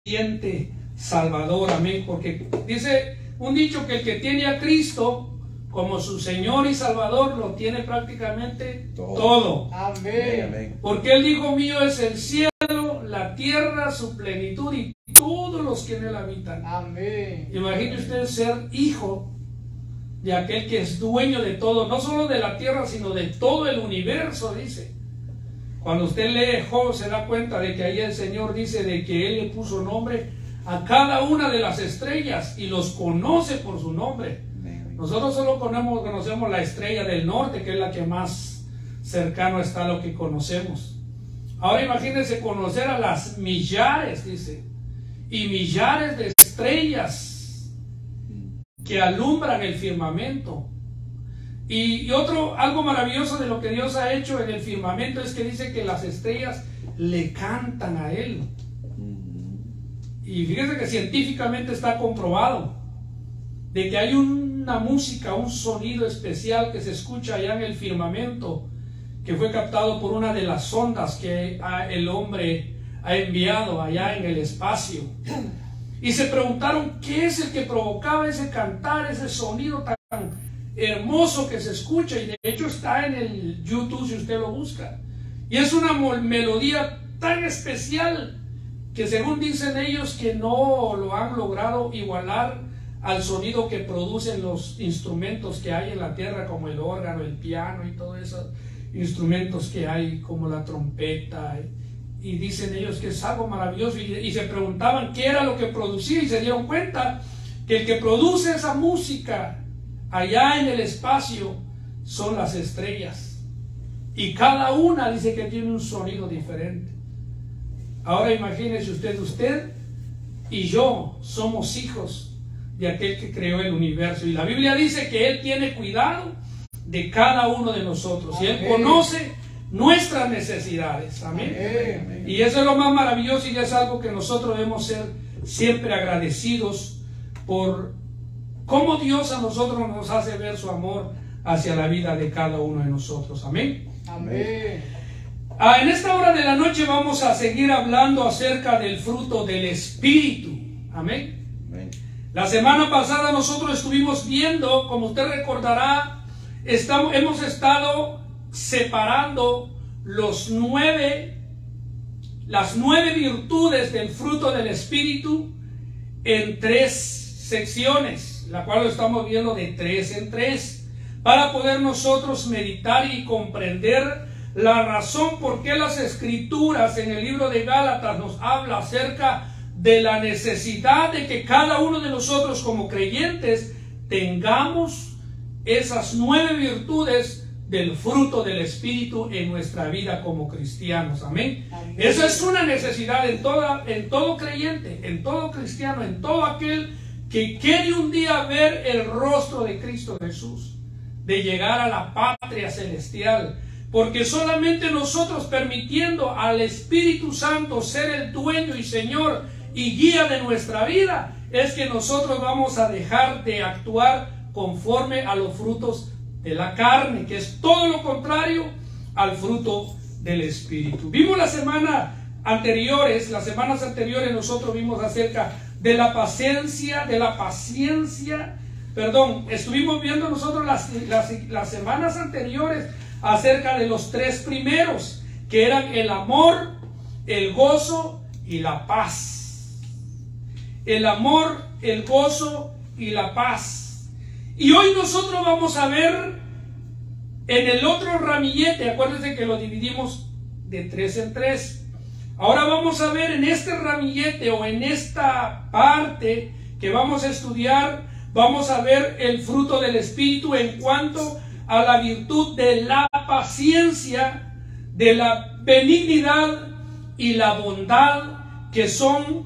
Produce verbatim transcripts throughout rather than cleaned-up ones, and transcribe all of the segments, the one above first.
suficiente Salvador, amén, porque dice un dicho que el que tiene a Cristo como su Señor y Salvador lo tiene prácticamente todo, todo. Amén. Porque Él dijo: mío es el cielo, la tierra, su plenitud y todos los que en Él habitan. Amén. Imagine usted ser hijo de aquel que es dueño de todo, no solo de la tierra, sino de todo el universo, dice. Cuando usted lee Job se da cuenta de que ahí el Señor dice de que Él le puso nombre a cada una de las estrellas y los conoce por su nombre. Nosotros solo conocemos, conocemos la estrella del norte, que es la que más cercano está a lo que conocemos. Ahora imagínense conocer a las millares, dice, y millares de estrellas que alumbran el firmamento. Y, y otro, algo maravilloso de lo que Dios ha hecho en el firmamento es que dice que las estrellas le cantan a Él. Y fíjense que científicamente está comprobado de que hay una música, un sonido especial que se escucha allá en el firmamento, que fue captado por una de las sondas que el hombre ha enviado allá en el espacio. Y se preguntaron qué es el que provocaba ese cantar, ese sonido tan hermoso que se escucha, y de hecho está en el YouTube si usted lo busca. Y es una melodía tan especial que según dicen ellos que no lo han logrado igualar al sonido que producen los instrumentos que hay en la tierra, como el órgano, el piano y todos esos instrumentos que hay, como la trompeta. Y dicen ellos que es algo maravilloso, y, y se preguntaban qué era lo que producía, y se dieron cuenta que el que produce esa música allá en el espacio son las estrellas, y cada una dice que tiene un sonido diferente. Ahora imagínese usted, usted y yo somos hijos de aquel que creó el universo, y la Biblia dice que Él tiene cuidado de cada uno de nosotros. Amén. Y Él conoce nuestras necesidades. Amén. Amén. Y eso es lo más maravilloso, y es algo que nosotros debemos ser siempre agradecidos por cómo Dios a nosotros nos hace ver su amor hacia la vida de cada uno de nosotros. Amén. Amén. Ah, en esta hora de la noche vamos a seguir hablando acerca del fruto del Espíritu. Amén. Amén. La semana pasada nosotros estuvimos viendo, como usted recordará, estamos, hemos estado separando los nueve, las nueve virtudes del fruto del Espíritu en tres secciones, la cual lo estamos viendo de tres en tres, para poder nosotros meditar y comprender la razón por qué las Escrituras en el libro de Gálatas nos habla acerca de la necesidad de que cada uno de nosotros como creyentes tengamos esas nueve virtudes del fruto del Espíritu en nuestra vida como cristianos. Amén. Amén. Esa es una necesidad en, toda, en todo creyente, en todo cristiano, en todo aquel que quiere un día ver el rostro de Cristo Jesús, de llegar a la patria celestial. Porque solamente nosotros, permitiendo al Espíritu Santo ser el dueño y Señor y guía de nuestra vida, es que nosotros vamos a dejar de actuar conforme a los frutos de la carne, que es todo lo contrario al fruto del Espíritu. Vimos la semana anteriores, las semanas anteriores nosotros vimos acerca de la paciencia, de la paciencia, perdón, estuvimos viendo nosotros las, las, las semanas anteriores acerca de los tres primeros, que eran el amor, el gozo y la paz. El amor, el gozo y la paz. Y hoy nosotros vamos a ver en el otro ramillete, acuérdense que lo dividimos de tres en tres. Ahora vamos a ver en este ramillete, o en esta parte que vamos a estudiar, vamos a ver el fruto del Espíritu en cuanto a la virtud de la paciencia, de la benignidad y la bondad, que son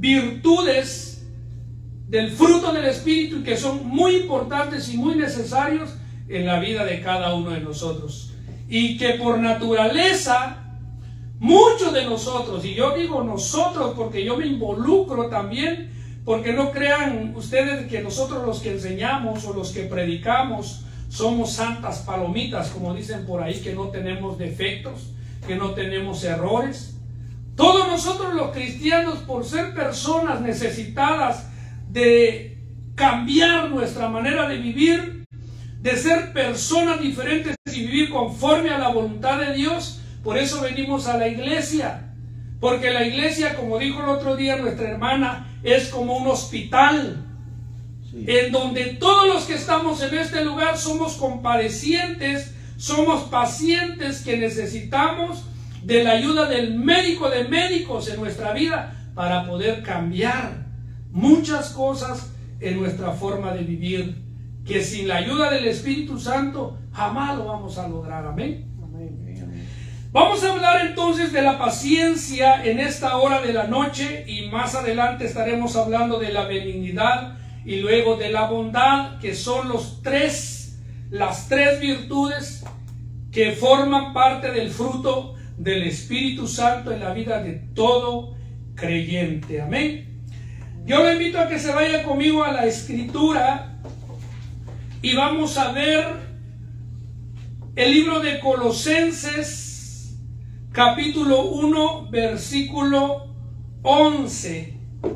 virtudes del fruto del Espíritu y que son muy importantes y muy necesarios en la vida de cada uno de nosotros. Y que por naturaleza, muchos de nosotros, y yo digo nosotros porque yo me involucro también, porque no crean ustedes que nosotros los que enseñamos o los que predicamos somos santas palomitas, como dicen por ahí, que no tenemos defectos, que no tenemos errores. Todos nosotros los cristianos, por ser personas necesitadas de cambiar nuestra manera de vivir, de ser personas diferentes y vivir conforme a la voluntad de Dios, por eso venimos a la iglesia. Porque la iglesia, como dijo el otro día nuestra hermana, es como un hospital, sí, en donde todos los que estamos en este lugar somos compadecientes, somos pacientes que necesitamos de la ayuda del médico de médicos en nuestra vida para poder cambiar muchas cosas en nuestra forma de vivir, que sin la ayuda del Espíritu Santo jamás lo vamos a lograr. Amén. Amén. Vamos a hablar entonces de la paciencia en esta hora de la noche, y más adelante estaremos hablando de la benignidad y luego de la bondad, que son los tres, las tres virtudes que forman parte del fruto del Espíritu Santo en la vida de todo creyente. Amén. Yo le invito a que se vaya conmigo a la Escritura y vamos a ver el libro de Colosenses, capítulo uno, versículo once.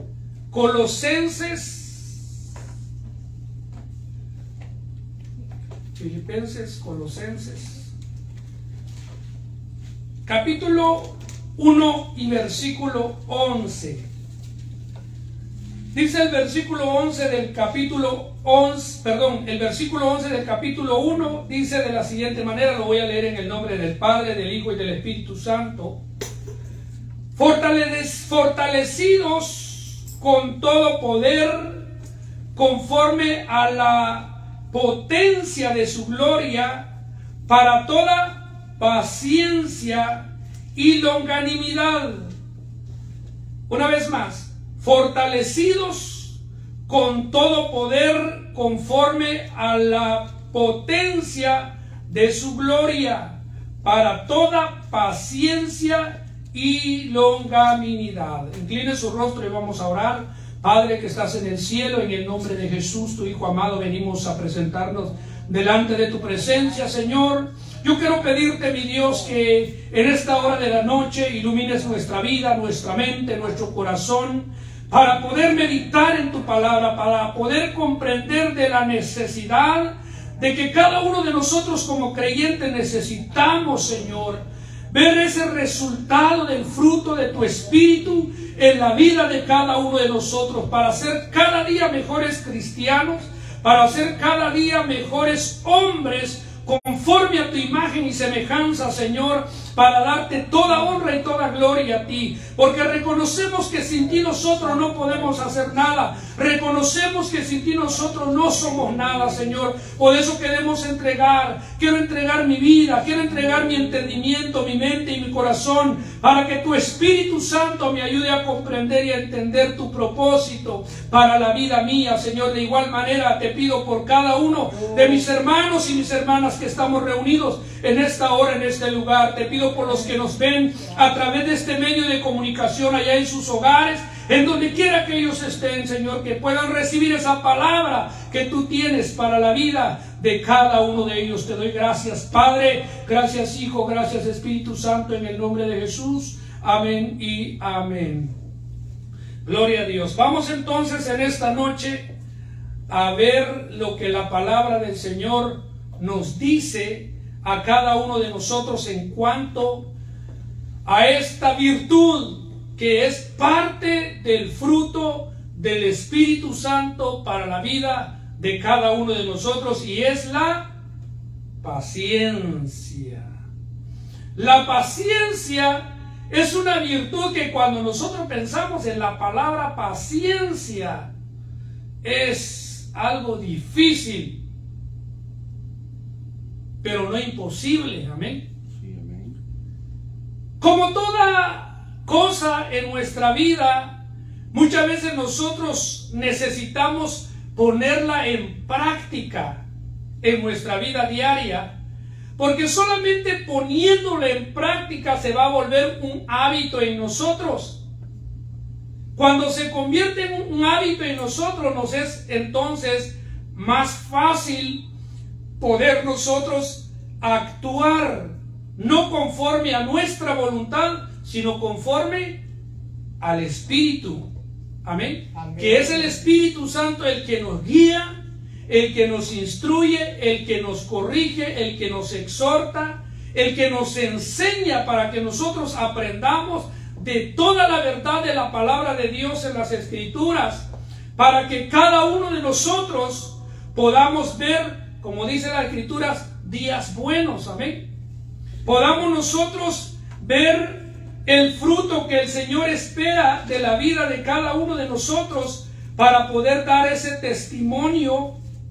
Colosenses, Filipenses, Colosenses, capítulo uno y versículo once. Dice el versículo once del capítulo once, perdón, el versículo once del capítulo uno dice de la siguiente manera, lo voy a leer en el nombre del Padre, del Hijo y del Espíritu Santo. Fortalecidos con todo poder, conforme a la potencia de su gloria, para toda paciencia y longanimidad. Una vez más, fortalecidos con todo poder, conforme a la potencia de su gloria, para toda paciencia y longanimidad. Incline su rostro y vamos a orar. Padre que estás en el cielo, en el nombre de Jesús, tu Hijo amado, venimos a presentarnos delante de tu presencia, Señor. Yo quiero pedirte, mi Dios, que en esta hora de la noche ilumines nuestra vida, nuestra mente, nuestro corazón, para poder meditar en tu palabra, para poder comprender de la necesidad de que cada uno de nosotros como creyentes necesitamos, Señor, ver ese resultado del fruto de tu Espíritu en la vida de cada uno de nosotros, para ser cada día mejores cristianos, para ser cada día mejores hombres conforme a tu imagen y semejanza, Señor, para darte toda honra y toda gloria a ti, porque reconocemos que sin ti nosotros no podemos hacer nada, reconocemos que sin ti nosotros no somos nada, Señor. Por eso queremos entregar, quiero entregar mi vida, quiero entregar mi entendimiento, mi mente y mi corazón, para que tu Espíritu Santo me ayude a comprender y a entender tu propósito para la vida mía, Señor. De igual manera te pido por cada uno de mis hermanos y mis hermanas que estamos reunidos en esta hora, en este lugar. Te pido por los que nos ven a través de este medio de comunicación allá en sus hogares, en donde quiera que ellos estén, Señor, que puedan recibir esa palabra que tú tienes para la vida de cada uno de ellos. Te doy gracias, Padre, gracias, Hijo, gracias, Espíritu Santo, en el nombre de Jesús. Amén y amén. Gloria a Dios. Vamos entonces en esta noche a ver lo que la palabra del Señor nos dice a cada uno de nosotros en cuanto a esta virtud que es parte del fruto del Espíritu Santo para la vida de cada uno de nosotros, y es la paciencia. La paciencia es una virtud que cuando nosotros pensamos en la palabra paciencia es algo difícil, pero no imposible. Amén. Sí, amén. Como toda cosa en nuestra vida, muchas veces nosotros necesitamos ponerla en práctica en nuestra vida diaria, porque solamente poniéndola en práctica se va a volver un hábito en nosotros. Cuando se convierte en un hábito en nosotros, nos es entonces más fácil poder nosotros actuar no conforme a nuestra voluntad, sino conforme al Espíritu. Amén. Amén. Que es el Espíritu Santo el que nos guía, el que nos instruye, el que nos corrige, el que nos exhorta, el que nos enseña para que nosotros aprendamos de toda la verdad de la palabra de Dios en las Escrituras, para que cada uno de nosotros podamos ver, como dice las Escrituras, días buenos. Amén. Podamos nosotros ver el fruto que el Señor espera de la vida de cada uno de nosotros para poder dar ese testimonio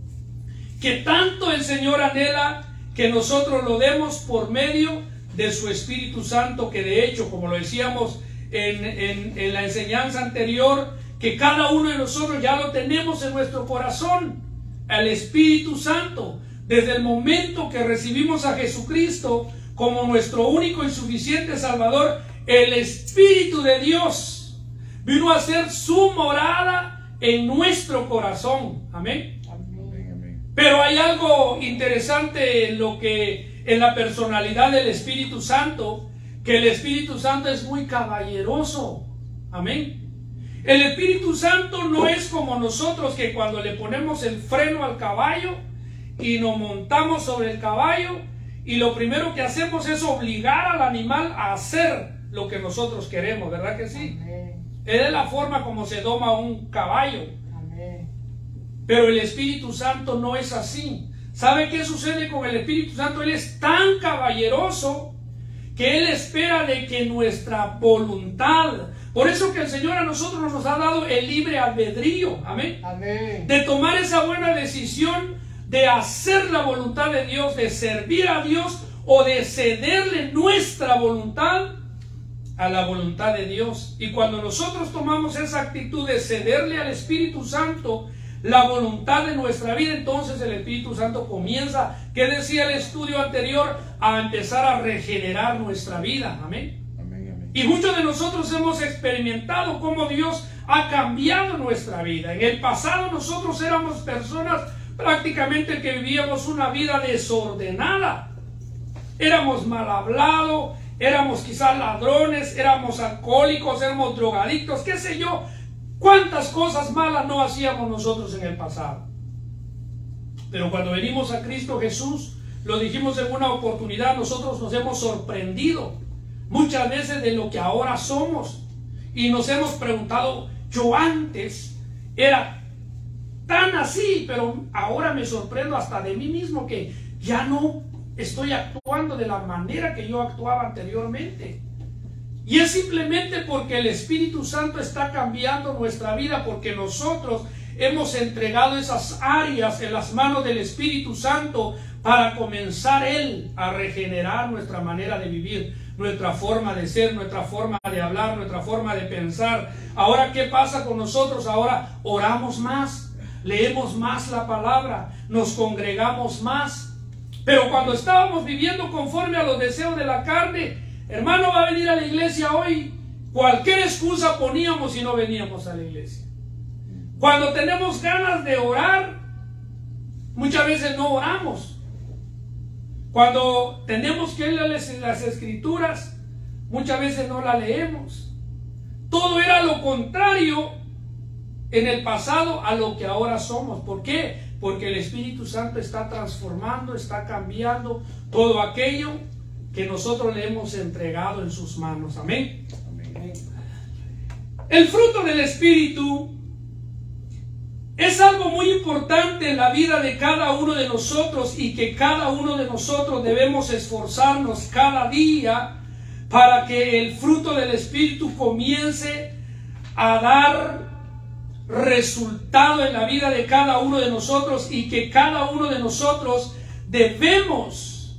que tanto el Señor anhela que nosotros lo demos por medio de su Espíritu Santo, que de hecho, como lo decíamos en, en, en la enseñanza anterior, que cada uno de nosotros ya lo tenemos en nuestro corazón, al Espíritu Santo. Desde el momento que recibimos a Jesucristo como nuestro único y suficiente Salvador, el Espíritu de Dios vino a ser su morada en nuestro corazón. Amén. Amén. Pero hay algo interesante en lo que en la personalidad del Espíritu Santo, que el Espíritu Santo es muy caballeroso. Amén. El Espíritu Santo no es como nosotros, que cuando le ponemos el freno al caballo y nos montamos sobre el caballo y lo primero que hacemos es obligar al animal a hacer lo que nosotros queremos, ¿verdad que sí? Amén. Es la forma como se doma un caballo. Amén. Pero el Espíritu Santo no es así. ¿Sabe qué sucede con el Espíritu Santo? Él es tan caballeroso que Él espera de que nuestra voluntad, por eso que el Señor a nosotros nos ha dado el libre albedrío, amén, Amén. de tomar esa buena decisión de hacer la voluntad de Dios, de servir a Dios o de cederle nuestra voluntad a la voluntad de Dios. Y cuando nosotros tomamos esa actitud de cederle al Espíritu Santo la voluntad de nuestra vida, entonces el Espíritu Santo comienza, que decía el estudio anterior, a empezar a regenerar nuestra vida. Amén. Amén. Amén. Y muchos de nosotros hemos experimentado cómo Dios ha cambiado nuestra vida. En el pasado nosotros éramos personas prácticamente que vivíamos una vida desordenada. Éramos mal hablados, éramos quizás ladrones, éramos alcohólicos, éramos drogadictos, qué sé yo. ¿Cuántas cosas malas no hacíamos nosotros en el pasado? Pero cuando venimos a Cristo Jesús, lo dijimos en una oportunidad, nosotros nos hemos sorprendido muchas veces de lo que ahora somos. Y nos hemos preguntado, yo antes era tan así, pero ahora me sorprendo hasta de mí mismo que ya no estoy actuando de la manera que yo actuaba anteriormente. Y es simplemente porque el Espíritu Santo está cambiando nuestra vida, porque nosotros hemos entregado esas áreas en las manos del Espíritu Santo para comenzar Él a regenerar nuestra manera de vivir, nuestra forma de ser, nuestra forma de hablar, nuestra forma de pensar. Ahora, ¿qué pasa con nosotros? Ahora oramos más, leemos más la palabra, nos congregamos más. Pero cuando estábamos viviendo conforme a los deseos de la carne, hermano, va a venir a la iglesia hoy, cualquier excusa poníamos y no veníamos a la iglesia. Cuando tenemos ganas de orar, muchas veces no oramos. Cuando tenemos que leer las escrituras, muchas veces no las leemos. Todo era lo contrario en el pasado a lo que ahora somos. ¿Por qué? Porque el Espíritu Santo está transformando, está cambiando todo aquello que nosotros le hemos entregado en sus manos. Amén. Amén. El fruto del Espíritu es algo muy importante en la vida de cada uno de nosotros, y que cada uno de nosotros debemos esforzarnos cada día para que el fruto del Espíritu comience a dar resultado en la vida de cada uno de nosotros, y que cada uno de nosotros debemos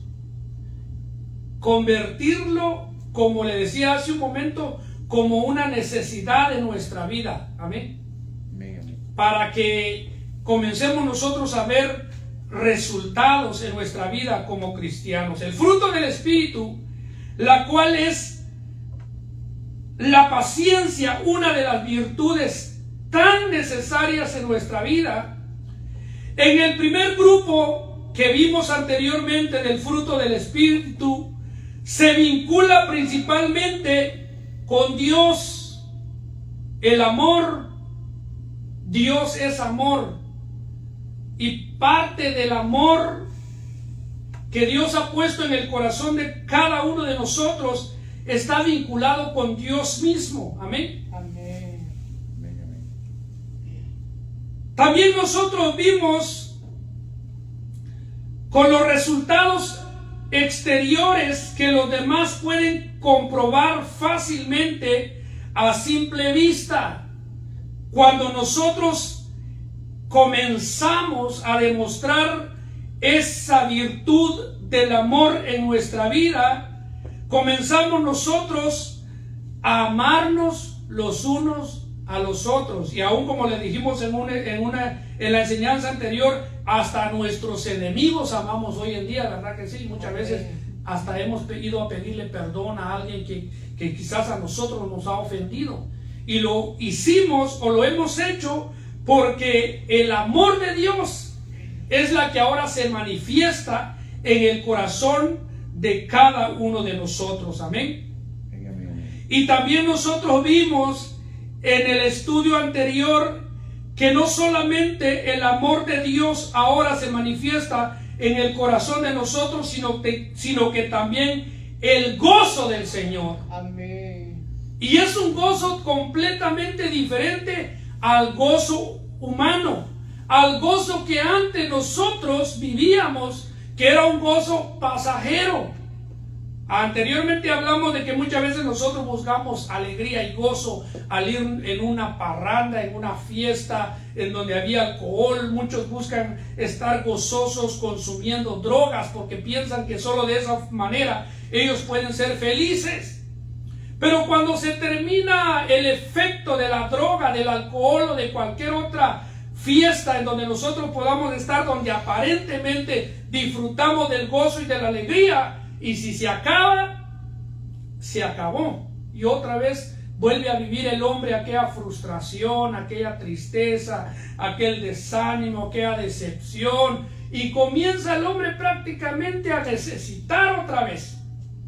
convertirlo, como le decía hace un momento, como una necesidad de nuestra vida. Amén. Amén. Para que comencemos nosotros a ver resultados en nuestra vida como cristianos. El fruto del Espíritu, la cual es la paciencia, una de las virtudes tan necesarias en nuestra vida. En el primer grupo que vimos anteriormente del fruto del Espíritu, se vincula principalmente con Dios. El amor, Dios es amor. Y parte del amor que Dios ha puesto en el corazón de cada uno de nosotros está vinculado con Dios mismo. Amén. Amén. Amén. También nosotros vimos con los resultados exteriores que los demás pueden comprobar fácilmente a simple vista. Cuando nosotros comenzamos a demostrar esa virtud del amor en nuestra vida, comenzamos nosotros a amarnos los unos a los otros. Y aún como le dijimos en una, en una en la enseñanza anterior, hasta a nuestros enemigos amamos hoy en día, ¿verdad que sí? Muchas veces hasta hemos ido a pedirle perdón a alguien que, que quizás a nosotros nos ha ofendido. Y lo hicimos o lo hemos hecho porque el amor de Dios es la que ahora se manifiesta en el corazón de cada uno de nosotros. Amén. Y también nosotros vimos en el estudio anterior que no solamente el amor de Dios ahora se manifiesta en el corazón de nosotros, sino que, sino que también el gozo del Señor. Amén. Y es un gozo completamente diferente al gozo humano, al gozo que antes nosotros vivíamos, que era un gozo pasajero. Anteriormente hablamos de que muchas veces nosotros buscamos alegría y gozo al ir en una parranda, en una fiesta en donde había alcohol. Muchos buscan estar gozosos consumiendo drogas porque piensan que solo de esa manera ellos pueden ser felices. Pero cuando se termina el efecto de la droga, del alcohol o de cualquier otra fiesta en donde nosotros podamos estar, donde aparentemente disfrutamos del gozo y de la alegría, y si se acaba, se acabó. Y otra vez vuelve a vivir el hombre aquella frustración, aquella tristeza, aquel desánimo, aquella decepción. Y comienza el hombre prácticamente a necesitar otra vez.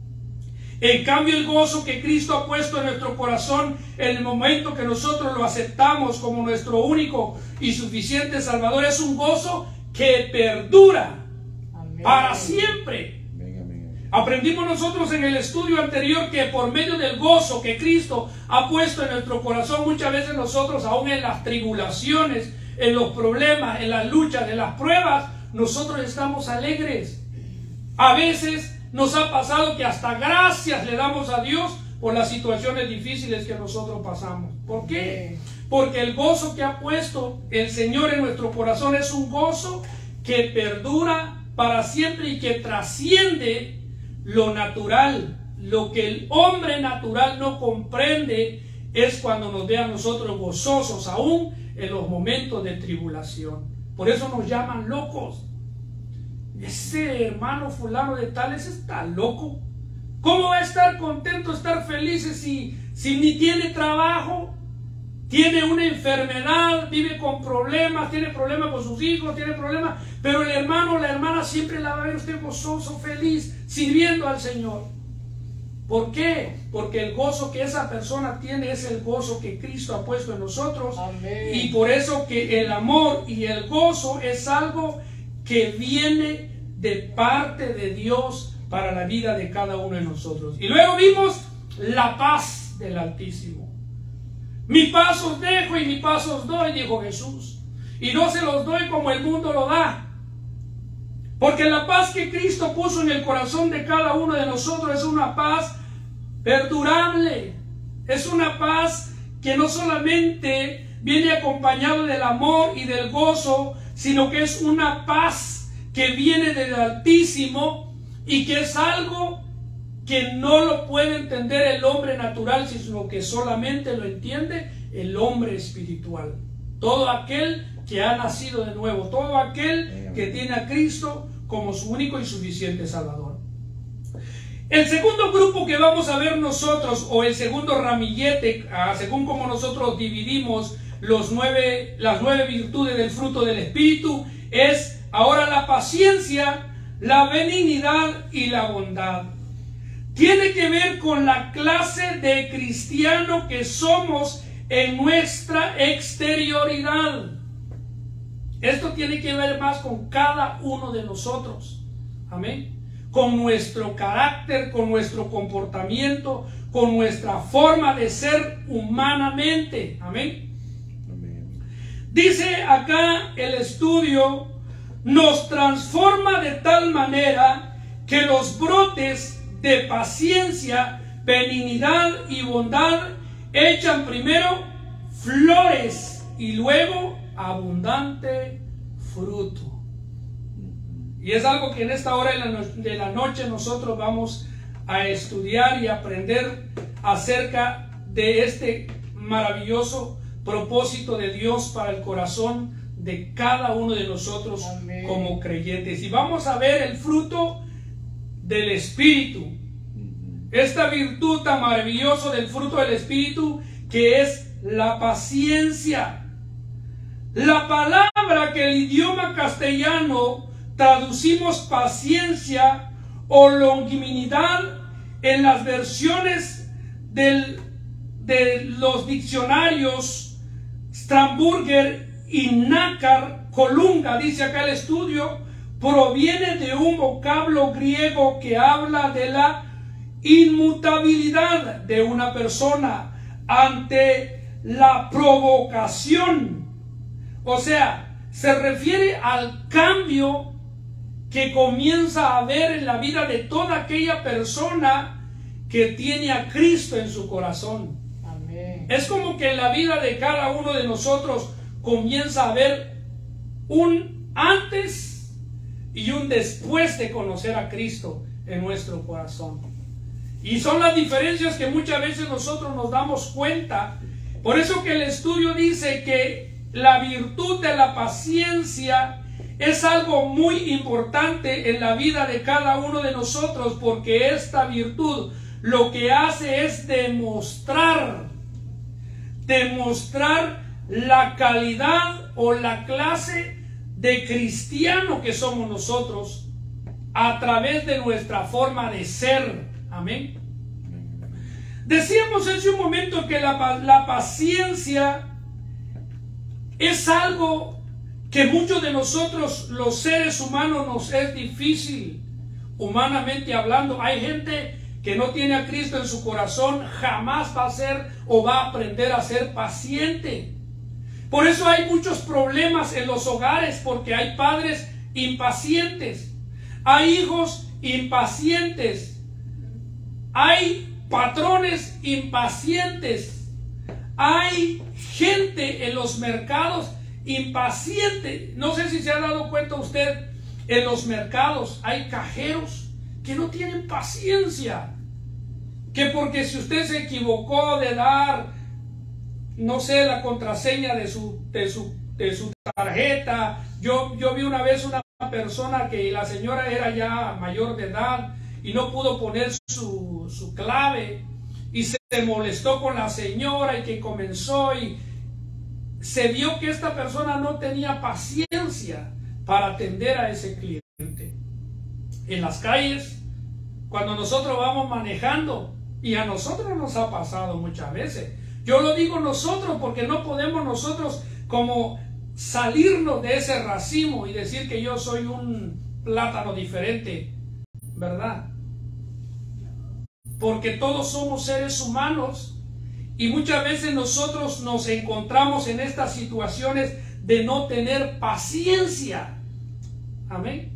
En cambio, el gozo que Cristo ha puesto en nuestro corazón en el momento que nosotros lo aceptamos como nuestro único y suficiente Salvador es un gozo que perdura. Amén. Para siempre. Aprendimos nosotros en el estudio anterior que por medio del gozo que Cristo ha puesto en nuestro corazón, muchas veces nosotros, aún en las tribulaciones, en los problemas, en las luchas, en las pruebas, nosotros estamos alegres. A veces nos ha pasado que hasta gracias le damos a Dios por las situaciones difíciles que nosotros pasamos. ¿Por qué? Porque el gozo que ha puesto el Señor en nuestro corazón es un gozo que perdura para siempre y que trasciende lo natural. Lo que el hombre natural no comprende es cuando nos ve a nosotros gozosos aún en los momentos de tribulación. Por eso nos llaman locos. Ese hermano fulano de tales está loco. ¿Cómo va a estar contento, estar feliz si, si ni tiene trabajo? Tiene una enfermedad, vive con problemas, tiene problemas con sus hijos, tiene problemas, pero el hermano o la hermana siempre la va a ver usted gozoso, feliz, sirviendo al Señor. ¿Por qué? Porque el gozo que esa persona tiene es el gozo que Cristo ha puesto en nosotros. Amén. Y por eso que el amor y el gozo es algo que viene de parte de Dios para la vida de cada uno de nosotros. Y luego vimos la paz del Altísimo. Mi paz os dejo y mi paz os doy, dijo Jesús. Y no se los doy como el mundo lo da. Porque la paz que Cristo puso en el corazón de cada uno de nosotros es una paz perdurable. Es una paz que no solamente viene acompañado del amor y del gozo, sino que es una paz que viene del Altísimo y que es algo que no lo puede entender el hombre natural, sino que solamente lo entiende el hombre espiritual. Todo aquel que ha nacido de nuevo, todo aquel que tiene a Cristo como su único y suficiente Salvador. El segundo grupo que vamos a ver nosotros, o el segundo ramillete, según como nosotros dividimos los nueve, las nueve virtudes del fruto del Espíritu, es ahora la paciencia, la benignidad y la bondad. tiene que ver con la clase de cristiano que somos en nuestra exterioridad. Esto tiene que ver más con cada uno de nosotros. Amén. Con nuestro carácter, con nuestro comportamiento, con nuestra forma de ser humanamente. Amén. Amén. Dice acá el estudio, nos transforma de tal manera que los brotes de paciencia, benignidad y bondad echan primero flores y luego abundante fruto. Y es algo que en esta hora de la, no de la noche nosotros vamos a estudiar y aprender acerca de este maravilloso propósito de Dios para el corazón de cada uno de nosotros. Amén. Como creyentes. Y vamos a ver el fruto del Espíritu. Esta virtud tan maravillosa del fruto del Espíritu, que es la paciencia. La palabra que el idioma castellano traducimos paciencia o longanimidad en las versiones del, de los diccionarios Strasburger y Nácar Colunga, dice acá el estudio, proviene de un vocablo griego que habla de la inmutabilidad de una persona ante la provocación. O sea, se refiere al cambio que comienza a haber en la vida de toda aquella persona que tiene a Cristo en su corazón. Amén. Es como que en la vida de cada uno de nosotros comienza a haber un antes y un después de conocer a Cristo en nuestro corazón. Y son las diferencias que muchas veces nosotros nos damos cuenta. Por eso que el estudio dice que la virtud de la paciencia es algo muy importante en la vida de cada uno de nosotros, porque esta virtud lo que hace es demostrar, demostrar la calidad o la clase de cristiano que somos nosotros a través de nuestra forma de ser. Amén. Decíamos hace un momento que la, la paciencia es algo que muchos de nosotros, los seres humanos, nos es difícil, humanamente hablando. Hay gente que no tiene a Cristo en su corazón, jamás va a ser o va a aprender a ser paciente. Por eso hay muchos problemas en los hogares, porque hay padres impacientes, hay hijos impacientes, hay patrones impacientes, hay gente en los mercados impaciente. No sé si se ha dado cuenta usted, en los mercados hay cajeros que no tienen paciencia, que porque si usted se equivocó de dar, no sé, la contraseña de su, de su, de su tarjeta. Yo, yo vi una vez una persona que la señora era ya mayor de edad y no pudo poner su, su clave, y se molestó con la señora y que comenzó, y se vio que esta persona no tenía paciencia para atender a ese cliente. En las calles, cuando nosotros vamos manejando, y a nosotros nos ha pasado muchas veces, yo lo digo nosotros porque no podemos nosotros como salirnos de ese racimo y decir que yo soy un plátano diferente, ¿verdad? Porque todos somos seres humanos y muchas veces nosotros nos encontramos en estas situaciones de no tener paciencia. Amén.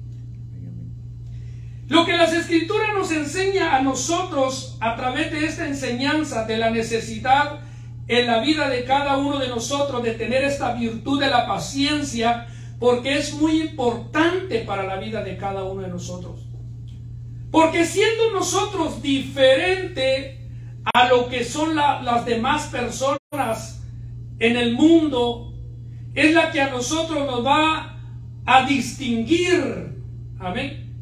Lo que las Escrituras nos enseña a nosotros a través de esta enseñanza de la necesidad en la vida de cada uno de nosotros de tener esta virtud de la paciencia, porque es muy importante para la vida de cada uno de nosotros. Porque siendo nosotros diferente a lo que son la, las demás personas en el mundo, es la que a nosotros nos va a distinguir, amén,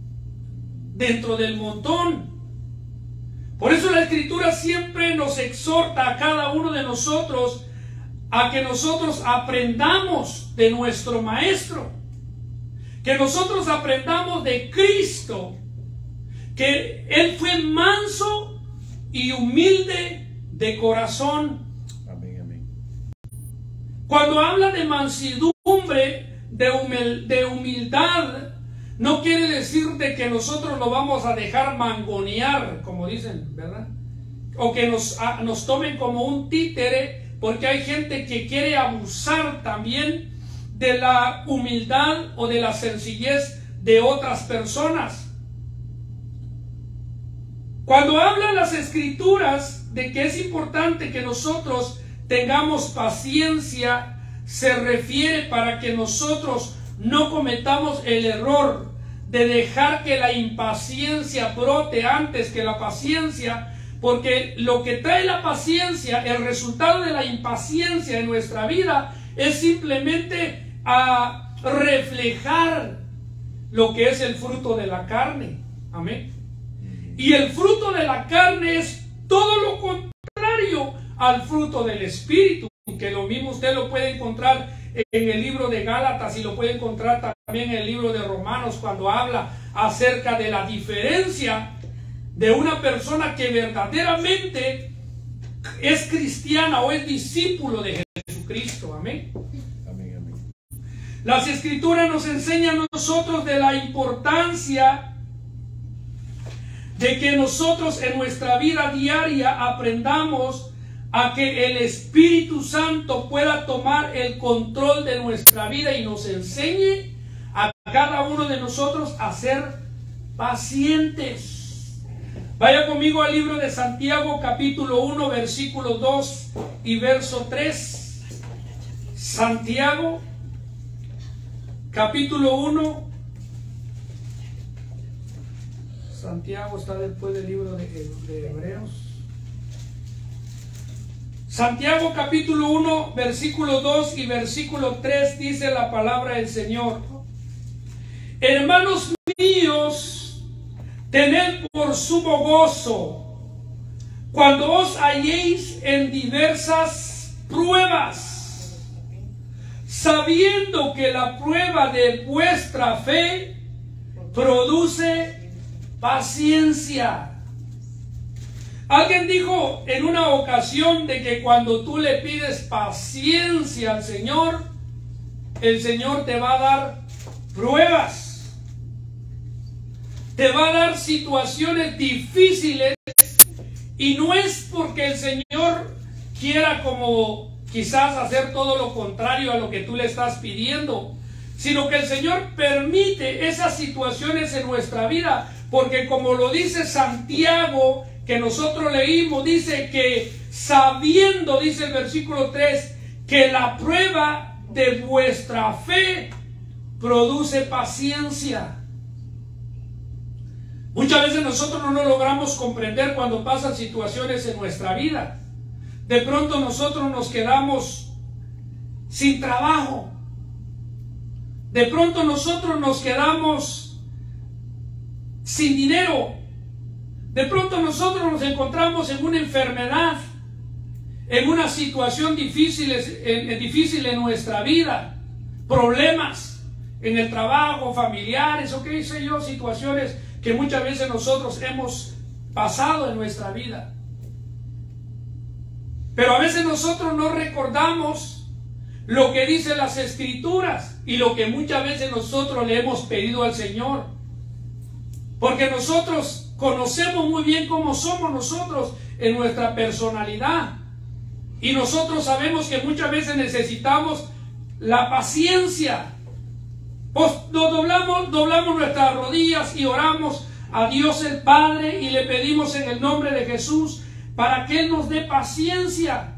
dentro del montón. Por eso la Escritura siempre nos exhorta a cada uno de nosotros a que nosotros aprendamos de nuestro Maestro, que nosotros aprendamos de Cristo, que que él fue manso y humilde de corazón. Amén, amén. Cuando habla de mansedumbre, de, humil de humildad, no quiere decir de que nosotros lo vamos a dejar mangonear, como dicen, ¿verdad? O que nos, a, nos tomen como un títere, porque hay gente que quiere abusar también de la humildad o de la sencillez de otras personas. Cuando hablan las escrituras de que es importante que nosotros tengamos paciencia, se refiere para que nosotros no cometamos el error de dejar que la impaciencia brote antes que la paciencia, porque lo que trae la paciencia, el resultado de la impaciencia en nuestra vida es simplemente a reflejar lo que es el fruto de la carne. Amén. Y el fruto de la carne es todo lo contrario al fruto del Espíritu, que lo mismo usted lo puede encontrar en el libro de Gálatas y lo puede encontrar también en el libro de Romanos, cuando habla acerca de la diferencia de una persona que verdaderamente es cristiana o es discípulo de Jesucristo. Amén. Amén, amén. Las escrituras nos enseñan a nosotros de la importancia de que nosotros en nuestra vida diaria aprendamos a que el Espíritu Santo pueda tomar el control de nuestra vida y nos enseñe a cada uno de nosotros a ser pacientes. Vaya conmigo al libro de Santiago, capítulo uno, versículo dos y verso tres. Santiago, capítulo uno. Santiago está después del libro de, de Hebreos. Santiago capítulo uno, versículo dos y versículo tres dice la palabra del Señor. Hermanos míos, tened por sumo gozo cuando os halléis en diversas pruebas, sabiendo que la prueba de vuestra fe produce paciencia. Alguien dijo en una ocasión de que cuando tú le pides paciencia al Señor, el Señor te va a dar pruebas, te va a dar situaciones difíciles, y no es porque el Señor quiera como quizás hacer todo lo contrario a lo que tú le estás pidiendo, sino que el Señor permite esas situaciones en nuestra vida, porque como lo dice Santiago, que nosotros leímos, dice que sabiendo, dice el versículo tres, que la prueba de vuestra fe produce paciencia. Muchas veces nosotros no lo logramos comprender cuando pasan situaciones en nuestra vida. De pronto nosotros nos quedamos sin trabajo. De pronto nosotros nos quedamos sin dinero. De pronto nosotros nos encontramos en una enfermedad, en una situación difícil, en, difícil en nuestra vida, problemas en el trabajo, familiares, o qué sé yo, situaciones que muchas veces nosotros hemos pasado en nuestra vida. Pero a veces nosotros no recordamos lo que dicen las Escrituras y lo que muchas veces nosotros le hemos pedido al Señor. Porque nosotros conocemos muy bien cómo somos nosotros en nuestra personalidad. Y nosotros sabemos que muchas veces necesitamos la paciencia. Pues nos doblamos, doblamos nuestras rodillas y oramos a Dios el Padre y le pedimos en el nombre de Jesús para que Él nos dé paciencia.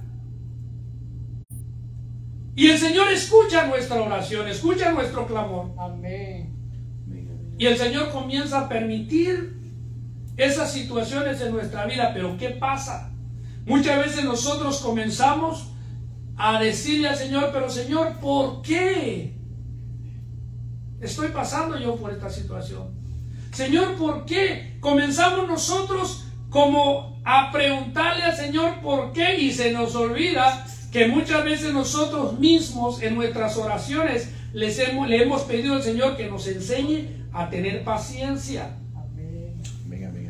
Y el Señor escucha nuestra oración, escucha nuestro clamor. Amén. Y el Señor comienza a permitir esas situaciones en nuestra vida. Pero ¿qué pasa? Muchas veces nosotros comenzamos a decirle al Señor, pero Señor, ¿por qué estoy pasando yo por esta situación? Señor, ¿por qué? Comenzamos nosotros como a preguntarle al Señor por qué, y se nos olvida que muchas veces nosotros mismos en nuestras oraciones les hemos, le hemos pedido al Señor que nos enseñe a tener paciencia. Amén. Amén, amén.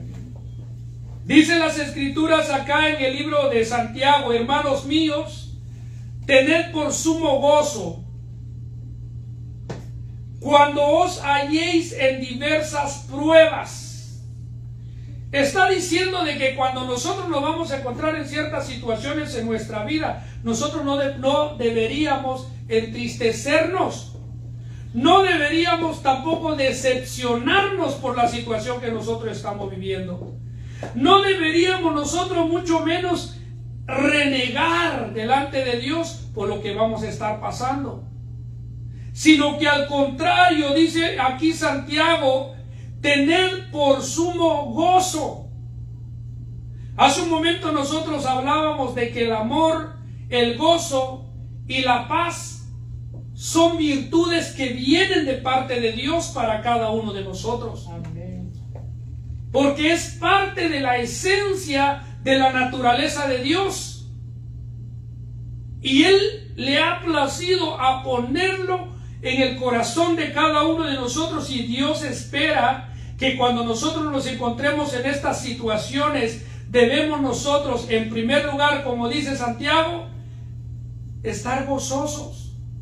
Dice las escrituras acá en el libro de Santiago: hermanos míos, tened por sumo gozo cuando os halléis en diversas pruebas. Está diciendo de que cuando nosotros nos vamos a encontrar en ciertas situaciones en nuestra vida, nosotros no, de, no deberíamos entristecernos. No deberíamos tampoco decepcionarnos por la situación que nosotros estamos viviendo. No deberíamos nosotros mucho menos renegar delante de Dios por lo que vamos a estar pasando. Sino que al contrario, dice aquí Santiago, tened por sumo gozo. Hace un momento nosotros hablábamos de que el amor, el gozo y la paz son virtudes que vienen de parte de Dios para cada uno de nosotros. Amén. Porque es parte de la esencia de la naturaleza de Dios. Y Él le ha placido a ponerlo en el corazón de cada uno de nosotros, y Dios espera que cuando nosotros nos encontremos en estas situaciones, debemos nosotros, en primer lugar, como dice Santiago, estar gozosos.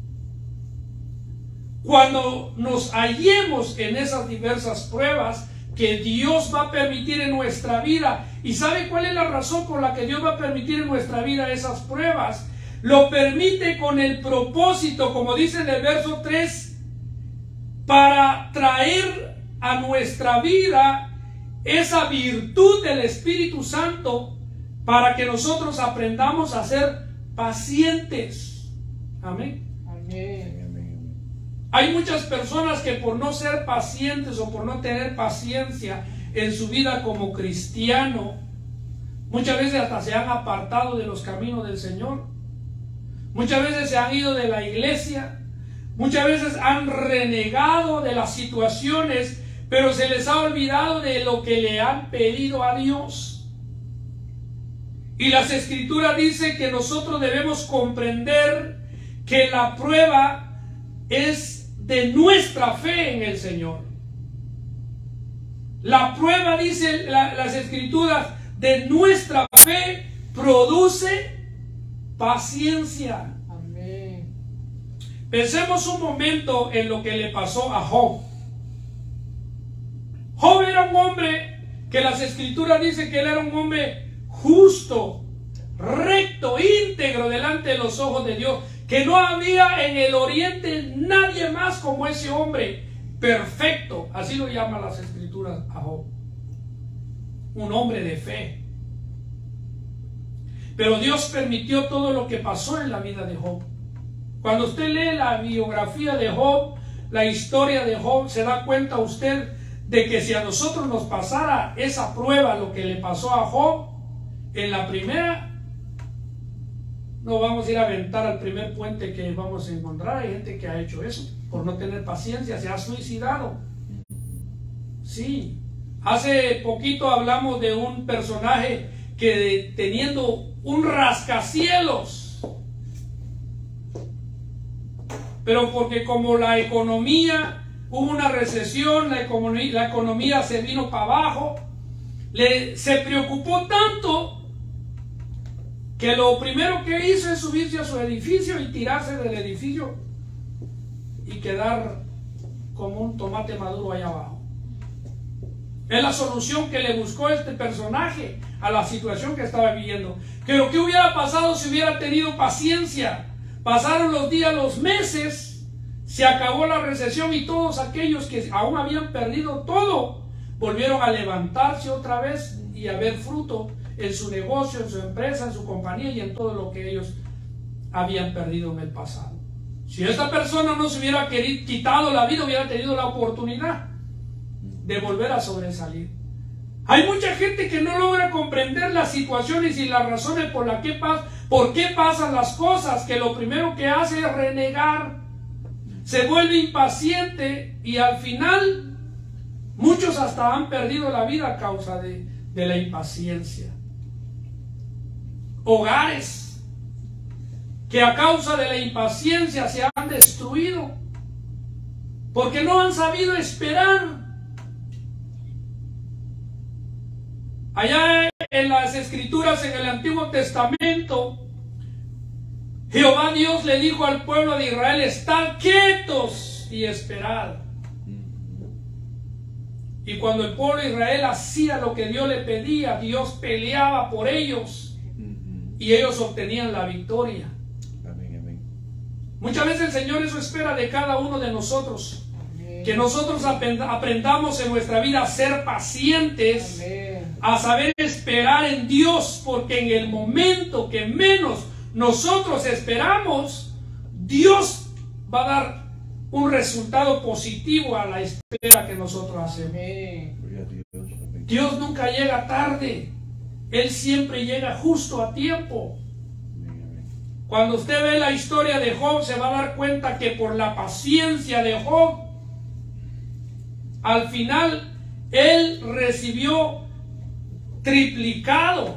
Cuando nos hallemos en esas diversas pruebas que Dios va a permitir en nuestra vida. ¿Y sabe cuál es la razón por la que Dios va a permitir en nuestra vida esas pruebas? Lo permite con el propósito, como dice en el verso tres, para traer a nuestra vida esa virtud del Espíritu Santo, para que nosotros aprendamos a ser pacientes. Amén. Amén. Hay muchas personas que por no ser pacientes o por no tener paciencia en su vida como cristiano, muchas veces hasta se han apartado de los caminos del Señor. Muchas veces se han ido de la iglesia. Muchas veces han renegado de las situaciones, pero se les ha olvidado de lo que le han pedido a Dios. Y las Escrituras dicen que nosotros debemos comprender que la prueba es de nuestra fe en el Señor. La prueba, dice la, las Escrituras, de nuestra fe produce paciencia. Amén. Pensemos un momento en lo que le pasó a Job. Job era un hombre que las Escrituras dicen que él era un hombre justo, recto, íntegro delante de los ojos de Dios, que no había en el oriente nadie más como ese hombre perfecto. Así lo llaman las Escrituras a Job. Un hombre de fe. Pero Dios permitió todo lo que pasó en la vida de Job. Cuando usted lee la biografía de Job, la historia de Job, se da cuenta usted de que si a nosotros nos pasara esa prueba, lo que le pasó a Job, en la primera, no vamos a ir a aventar al primer puente que vamos a encontrar. Hay gente que ha hecho eso, por no tener paciencia, se ha suicidado. Sí, hace poquito hablamos de un personaje que teniendo un rascacielos, pero porque como la economía, hubo una recesión, la economía, la economía se vino para abajo, le, se preocupó tanto que lo primero que hizo es subirse a su edificio y tirarse del edificio y quedar como un tomate maduro allá abajo. Es la solución que le buscó este personaje a la situación que estaba viviendo. Pero ¿qué hubiera pasado si hubiera tenido paciencia? Pasaron los días, los meses, se acabó la recesión y todos aquellos que aún habían perdido todo volvieron a levantarse otra vez y a ver fruto en su negocio, en su empresa, en su compañía y en todo lo que ellos habían perdido en el pasado. Si esta persona no se hubiera querido, quitado la vida, hubiera tenido la oportunidad de volver a sobresalir. Hay mucha gente que no logra comprender las situaciones y las razones por, la que pas por qué pasan las cosas, que lo primero que hace es renegar, se vuelve impaciente y al final muchos hasta han perdido la vida a causa de, de la impaciencia. Hogares que a causa de la impaciencia se han destruido porque no han sabido esperar. Allá en las escrituras en el Antiguo Testamento, Jehová Dios le dijo al pueblo de Israel: estad quietos y esperad. Y cuando el pueblo de Israel hacía lo que Dios le pedía, Dios peleaba por ellos y ellos obtenían la victoria. Amén, amén. Muchas veces el Señor eso espera de cada uno de nosotros. Amén. Que nosotros aprendamos en nuestra vida a ser pacientes. Amén. A saber esperar en Dios, porque en el momento que menos nosotros esperamos, Dios va a dar un resultado positivo a la espera que nosotros hacemos. Amén. Dios nunca llega tarde, Él siempre llega justo a tiempo. Cuando usted ve la historia de Job, se va a dar cuenta que por la paciencia de Job, al final él recibió triplicado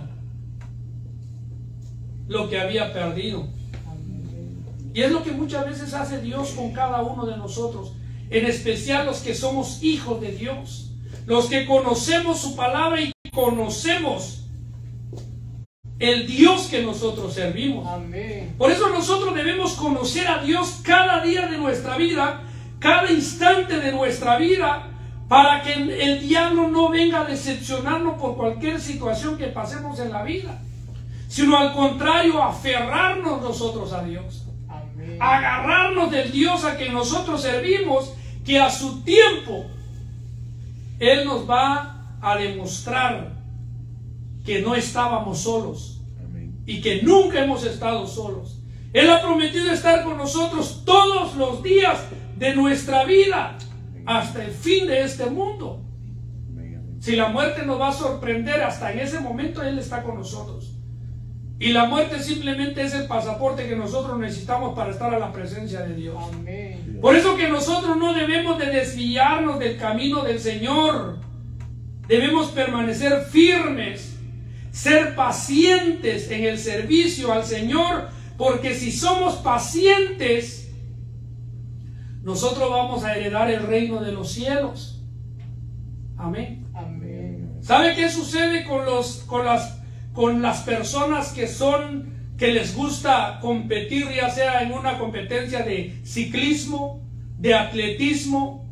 lo que había perdido. Y es lo que muchas veces hace Dios con cada uno de nosotros, en especial los que somos hijos de Dios, los que conocemos su palabra y conocemos el Dios que nosotros servimos. Amén. Por eso nosotros debemos conocer a Dios cada día de nuestra vida, cada instante de nuestra vida, para que el diablo no venga a decepcionarnos por cualquier situación que pasemos en la vida, sino al contrario, aferrarnos nosotros a Dios. Amén. Agarrarnos del Dios a que nosotros servimos, que a su tiempo Él nos va a demostrar que no estábamos solos. Amén. Y que nunca hemos estado solos. Él ha prometido estar con nosotros todos los días de nuestra vida, amén, hasta el fin de este mundo. Amén. Si la muerte nos va a sorprender, hasta en ese momento Él está con nosotros. Y la muerte simplemente es el pasaporte que nosotros necesitamos para estar a la presencia de Dios. Amén. Por eso que nosotros no debemos de desviarnos del camino del Señor. Debemos permanecer firmes, ser pacientes en el servicio al Señor, porque si somos pacientes, nosotros vamos a heredar el reino de los cielos. Amén. Amén. ¿Sabe qué sucede con los, con las, con las personas que son, que les gusta competir, ya sea en una competencia de ciclismo, de atletismo,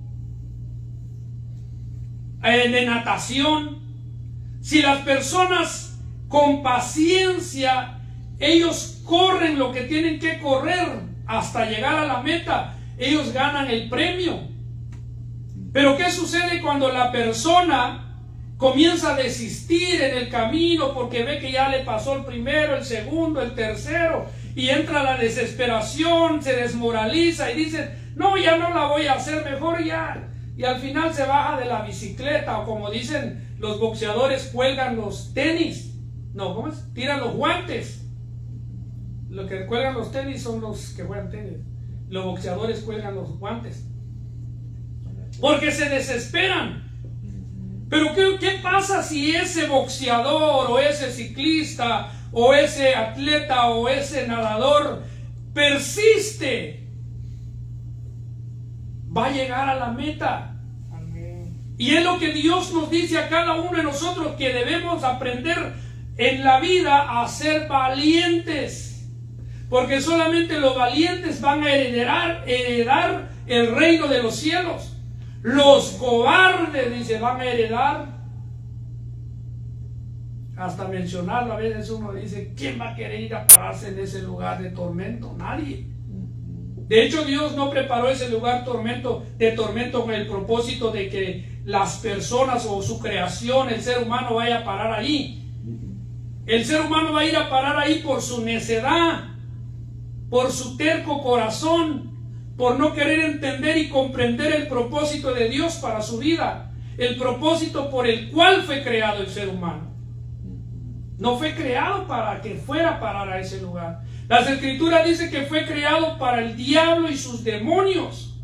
eh, de natación? Si las personas con paciencia, ellos corren lo que tienen que correr hasta llegar a la meta, ellos ganan el premio. Pero ¿qué sucede cuando la persona comienza a desistir en el camino porque ve que ya le pasó el primero, el segundo, el tercero, y entra la desesperación, se desmoraliza y dice: no, ya no la voy a hacer, mejor ya? Y al final se baja de la bicicleta, o como dicen los boxeadores, cuelgan los tenis. No, ¿cómo es? Tiran los guantes. Los que cuelgan los tenis son los que juegan tenis. Los boxeadores cuelgan los guantes, porque se desesperan. Pero ¿qué, qué pasa si ese boxeador, o ese ciclista, o ese atleta, o ese nadador persiste? Va a llegar a la meta. Amén. Y es lo que Dios nos dice a cada uno de nosotros, que debemos aprender en la vida a ser valientes, porque solamente los valientes van a heredar, heredar el reino de los cielos. Los cobardes, dice, van a heredar. Hasta mencionarlo, a veces uno dice: ¿quién va a querer ir a pararse en ese lugar de tormento? Nadie. De hecho, Dios no preparó ese lugar tormento, de tormento con el propósito de que las personas o su creación, el ser humano, vaya a parar ahí. El ser humano va a ir a parar ahí por su necedad, por su terco corazón, por no querer entender y comprender el propósito de Dios para su vida, el propósito por el cual fue creado el ser humano. No fue creado para que fuera a parar a ese lugar. Las Escrituras dicen que fue creado para el diablo y sus demonios.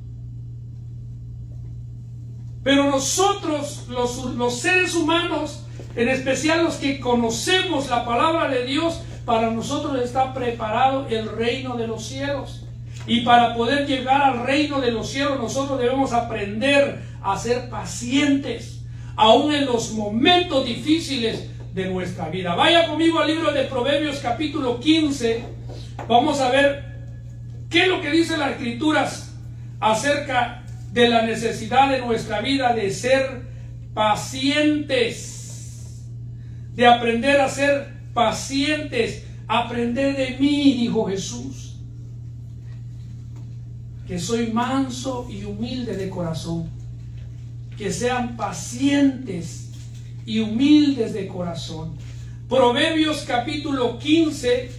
Pero nosotros, los, los seres humanos, en especial los que conocemos la palabra de Dios, para nosotros está preparado el reino de los cielos. Y para poder llegar al reino de los cielos, nosotros debemos aprender a ser pacientes, aún en los momentos difíciles de nuestra vida. Vaya conmigo al libro de Proverbios capítulo quince. Vamos a ver qué es lo que dice las Escrituras acerca de la necesidad de nuestra vida de ser pacientes, de aprender a ser pacientes. Aprended de mí, dijo Jesús, que soy manso y humilde de corazón. Que sean pacientes y humildes de corazón. Proverbios capítulo quince,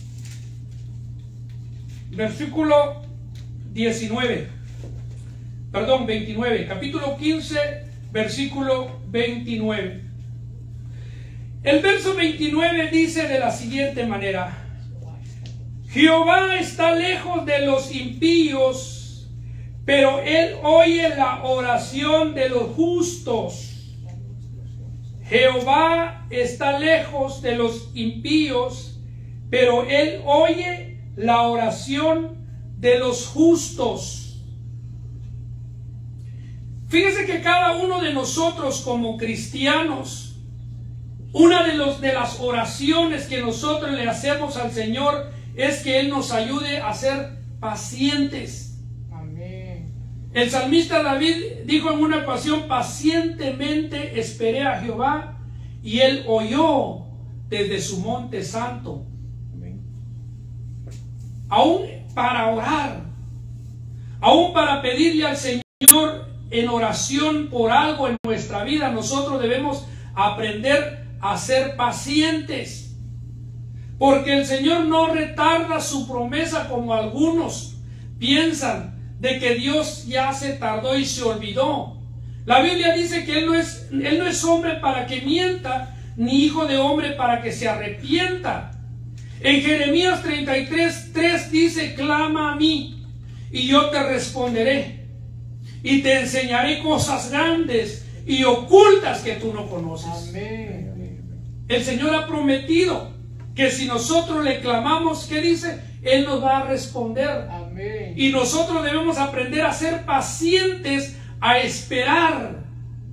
versículo diecinueve. Perdón, veintinueve. Capítulo quince, versículo veintinueve. El verso veintinueve dice de la siguiente manera: Jehová está lejos de los impíos, pero él oye la oración de los justos. Jehová está lejos de los impíos, pero él oye la oración de los justos. Fíjese que cada uno de nosotros como cristianos, una de, los, de las oraciones que nosotros le hacemos al Señor es que Él nos ayude a ser pacientes. Amén. El salmista David dijo en una ocasión: pacientemente esperé a Jehová y Él oyó desde su monte santo. Amén. Aún para orar, aún para pedirle al Señor en oración por algo en nuestra vida, nosotros debemos aprender a ser pacientes, porque el Señor no retarda su promesa como algunos piensan, de que Dios ya se tardó y se olvidó. La Biblia dice que Él no es, Él no es hombre para que mienta, ni hijo de hombre para que se arrepienta. En Jeremías treinta y tres, tres dice: clama a mí y yo te responderé y te enseñaré cosas grandes y ocultas que tú no conoces. Amén. El Señor ha prometido que si nosotros le clamamos, ¿qué dice? Él nos va a responder. Amén. Y nosotros debemos aprender a ser pacientes, a esperar,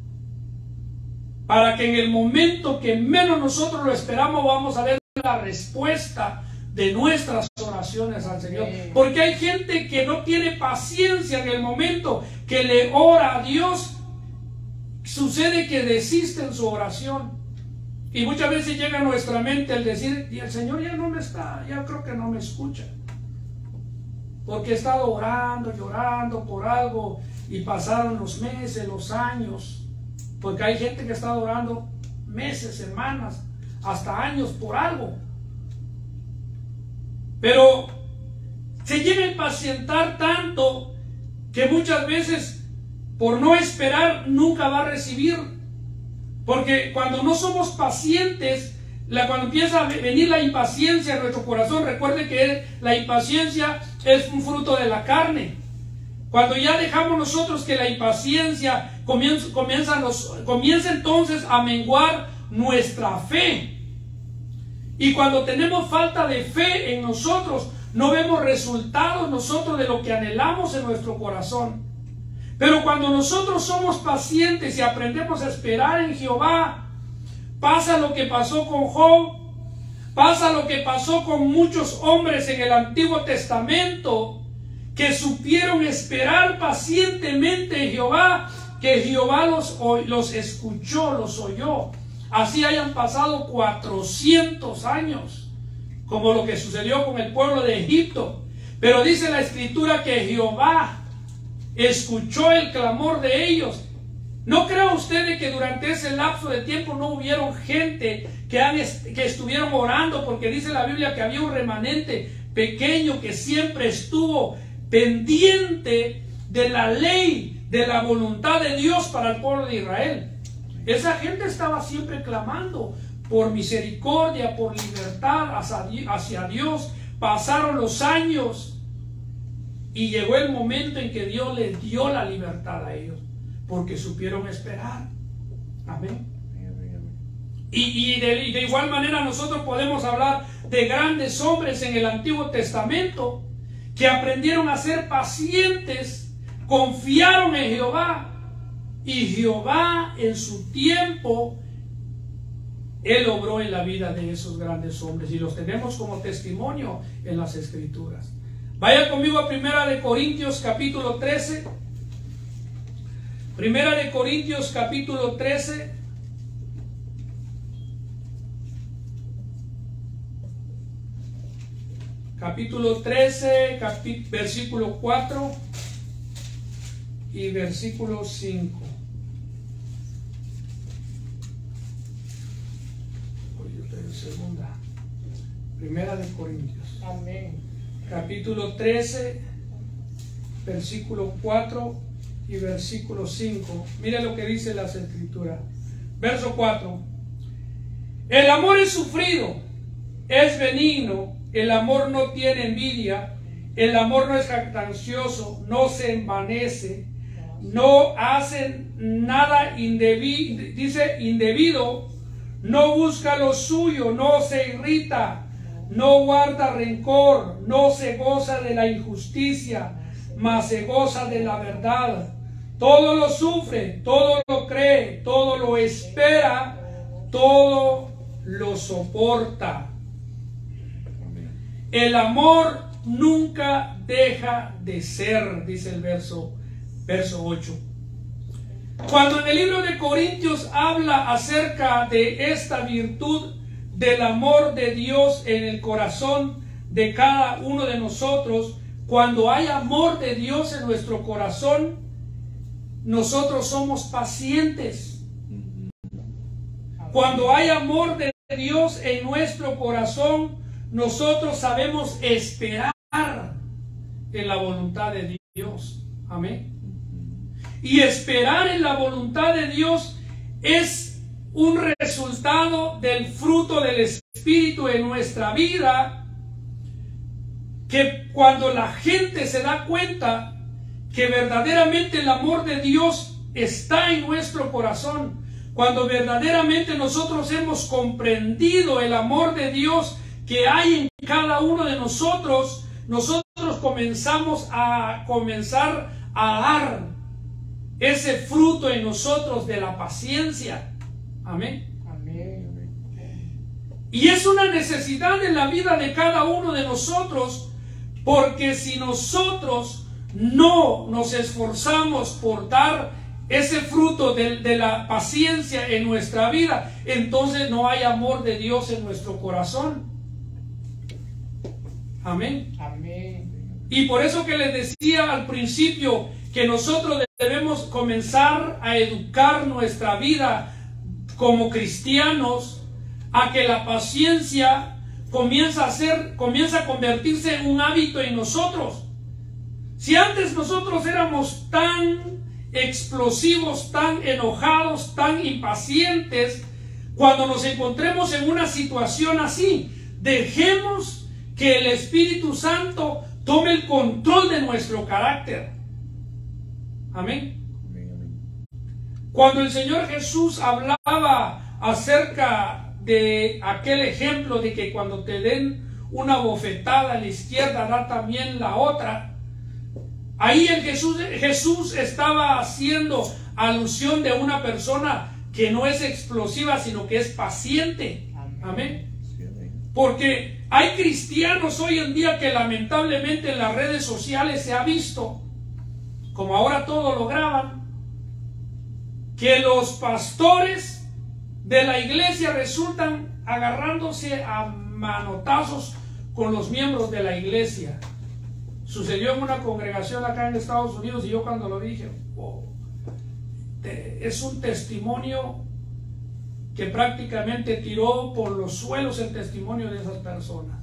para que en el momento que menos nosotros lo esperamos, vamos a ver la respuesta de nuestras oraciones al Señor. Amén. Porque hay gente que no tiene paciencia en el momento que le ora a Dios. Sucede que desiste en su oración. Y muchas veces llega a nuestra mente el decir: y el Señor ya no me está, ya creo que no me escucha, porque he estado orando, llorando por algo, y pasaron los meses, los años, porque hay gente que está orando meses, semanas, hasta años por algo. Pero se llega a impacientar tanto que muchas veces, por no esperar, nunca va a recibir. Porque cuando no somos pacientes, la, cuando empieza a venir la impaciencia en nuestro corazón, recuerde que la impaciencia es un fruto de la carne. Cuando ya dejamos nosotros que la impaciencia comienza, comienza, nos, comienza entonces a menguar nuestra fe. Y cuando tenemos falta de fe en nosotros, no vemos resultados nosotros de lo que anhelamos en nuestro corazón. Pero cuando nosotros somos pacientes y aprendemos a esperar en Jehová, pasa lo que pasó con Job, pasa lo que pasó con muchos hombres en el Antiguo Testamento, que supieron esperar pacientemente en Jehová, que Jehová los, los escuchó, los oyó. Así hayan pasado cuatrocientos años, como lo que sucedió con el pueblo de Egipto. Pero dice la Escritura que Jehová escuchó el clamor de ellos. ¿No cree usted que durante ese lapso de tiempo no hubieron gente que, han, que estuvieron orando? Porque dice la Biblia que había un remanente pequeño que siempre estuvo pendiente de la ley, de la voluntad de Dios para el pueblo de Israel. Esa gente estaba siempre clamando por misericordia, por libertad hacia Dios. Pasaron los años y llegó el momento en que Dios les dio la libertad a ellos, porque supieron esperar. Amén. Y, y, de, y de igual manera nosotros podemos hablar de grandes hombres en el Antiguo Testamento que aprendieron a ser pacientes, confiaron en Jehová Y Jehová en su tiempo, Él obró en la vida de esos grandes hombres y los tenemos como testimonio en las Escrituras. Vaya conmigo a Primera de Corintios capítulo trece. Primera de Corintios capítulo trece. Capítulo trece, capi, versículo cuatro y versículo cinco. Segunda. Primera de Corintios. Amén. Capítulo trece, versículo cuatro y versículo cinco. Mire lo que dice las Escrituras. Verso cuatro. El amor es sufrido, es benigno, el amor no tiene envidia, el amor no es jactancioso, no se envanece, no hace nada indebido, dice indebido, no busca lo suyo, no se irrita, no guarda rencor, no se goza de la injusticia, mas se goza de la verdad. Todo lo sufre, todo lo cree, todo lo espera, todo lo soporta. El amor nunca deja de ser, dice el verso, verso ocho. Cuando en el libro de Corintios habla acerca de esta virtud del amor de Dios en el corazón de cada uno de nosotros, cuando hay amor de Dios en nuestro corazón, nosotros somos pacientes. Cuando hay amor de Dios en nuestro corazón, nosotros sabemos esperar en la voluntad de Dios. Amén. Y esperar en la voluntad de Dios es un resultado del fruto del Espíritu en nuestra vida, que cuando la gente se da cuenta que verdaderamente el amor de Dios está en nuestro corazón, cuando verdaderamente nosotros hemos comprendido el amor de Dios que hay en cada uno de nosotros, nosotros comenzamos a comenzar a dar ese fruto en nosotros de la paciencia. Amén. Amén. Y es una necesidad en la vida de cada uno de nosotros, porque si nosotros no nos esforzamos por dar ese fruto de, de la paciencia en nuestra vida, entonces no hay amor de Dios en nuestro corazón. Amén. Amén. Y por eso que les decía al principio que nosotros debemos comenzar a educar nuestra vida como cristianos a que la paciencia comienza a ser, comienza a convertirse en un hábito en nosotros. Si antes nosotros éramos tan explosivos, tan enojados, tan impacientes, cuando nos encontremos en una situación así, dejemos que el Espíritu Santo tome el control de nuestro carácter. Amén. Cuando el Señor Jesús hablaba acerca de aquel ejemplo de que cuando te den una bofetada a la izquierda, da también la otra, ahí el Jesús, Jesús estaba haciendo alusión de una persona que no es explosiva, sino que es paciente. Amén. Porque hay cristianos hoy en día que lamentablemente en las redes sociales se ha visto, como ahora todo lo graban, que los pastores de la iglesia resultan agarrándose a manotazos con los miembros de la iglesia. Sucedió en una congregación acá en Estados Unidos y yo cuando lo dije, oh, te, es un testimonio que prácticamente tiró por los suelos el testimonio de esas personas.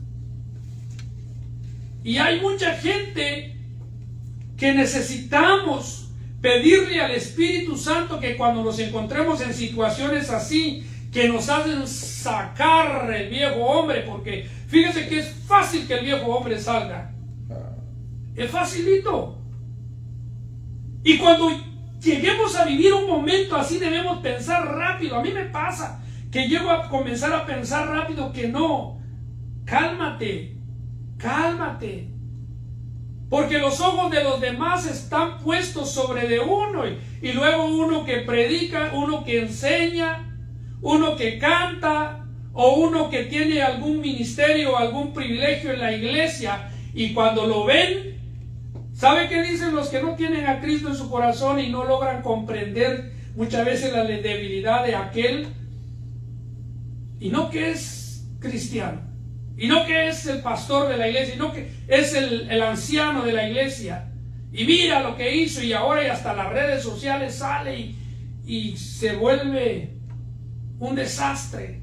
Y hay mucha gente que necesitamos pedirle al Espíritu Santo que cuando nos encontremos en situaciones así, que nos hacen sacar el viejo hombre, porque fíjese que es fácil que el viejo hombre salga. Es facilito. Y cuando lleguemos a vivir un momento así, debemos pensar rápido. A mí me pasa que llego a comenzar a pensar rápido que no. Cálmate, cálmate. Porque los ojos de los demás están puestos sobre de uno. Y, y luego uno que predica, uno que enseña, uno que canta, o uno que tiene algún ministerio o algún privilegio en la iglesia. Y cuando lo ven, ¿sabe qué dicen los que no tienen a Cristo en su corazón y no logran comprender muchas veces la debilidad de aquel? Y no que es cristiano, y no que es el pastor de la iglesia, y no que es el, el anciano de la iglesia, y mira lo que hizo, y ahora y hasta las redes sociales sale y, y se vuelve un desastre.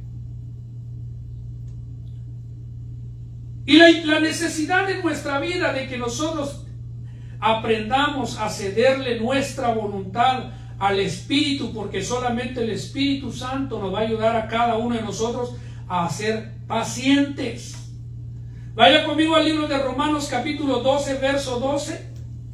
Y la, la necesidad de nuestra vida de que nosotros aprendamos a cederle nuestra voluntad al Espíritu, porque solamente el Espíritu Santo nos va a ayudar a cada uno de nosotros a ser pacientes. Vaya conmigo al libro de Romanos capítulo doce, verso doce.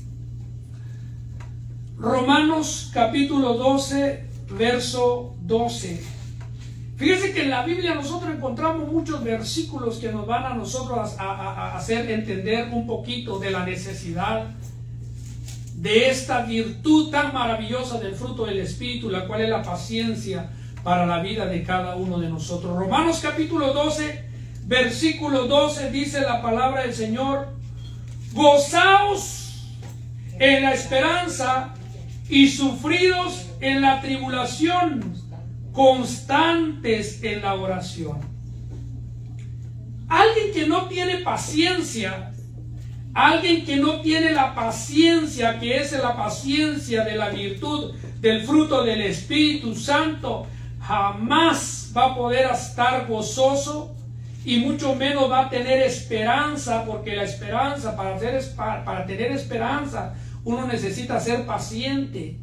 Romanos capítulo doce, verso doce. Fíjense que en la Biblia nosotros encontramos muchos versículos que nos van a nosotros a, a, a hacer entender un poquito de la necesidad de esta virtud tan maravillosa del fruto del Espíritu, la cual es la paciencia para la vida de cada uno de nosotros. Romanos capítulo doce, versículo doce, dice la palabra del Señor: gozaos en la esperanza y sufridos en la tribulación, constantes en la oración. Alguien que no tiene paciencia, alguien que no tiene la paciencia, que es la paciencia de la virtud del fruto del Espíritu Santo, jamás va a poder estar gozoso y mucho menos va a tener esperanza, porque la esperanza, para, hacer, para, para tener esperanza, uno necesita ser paciente.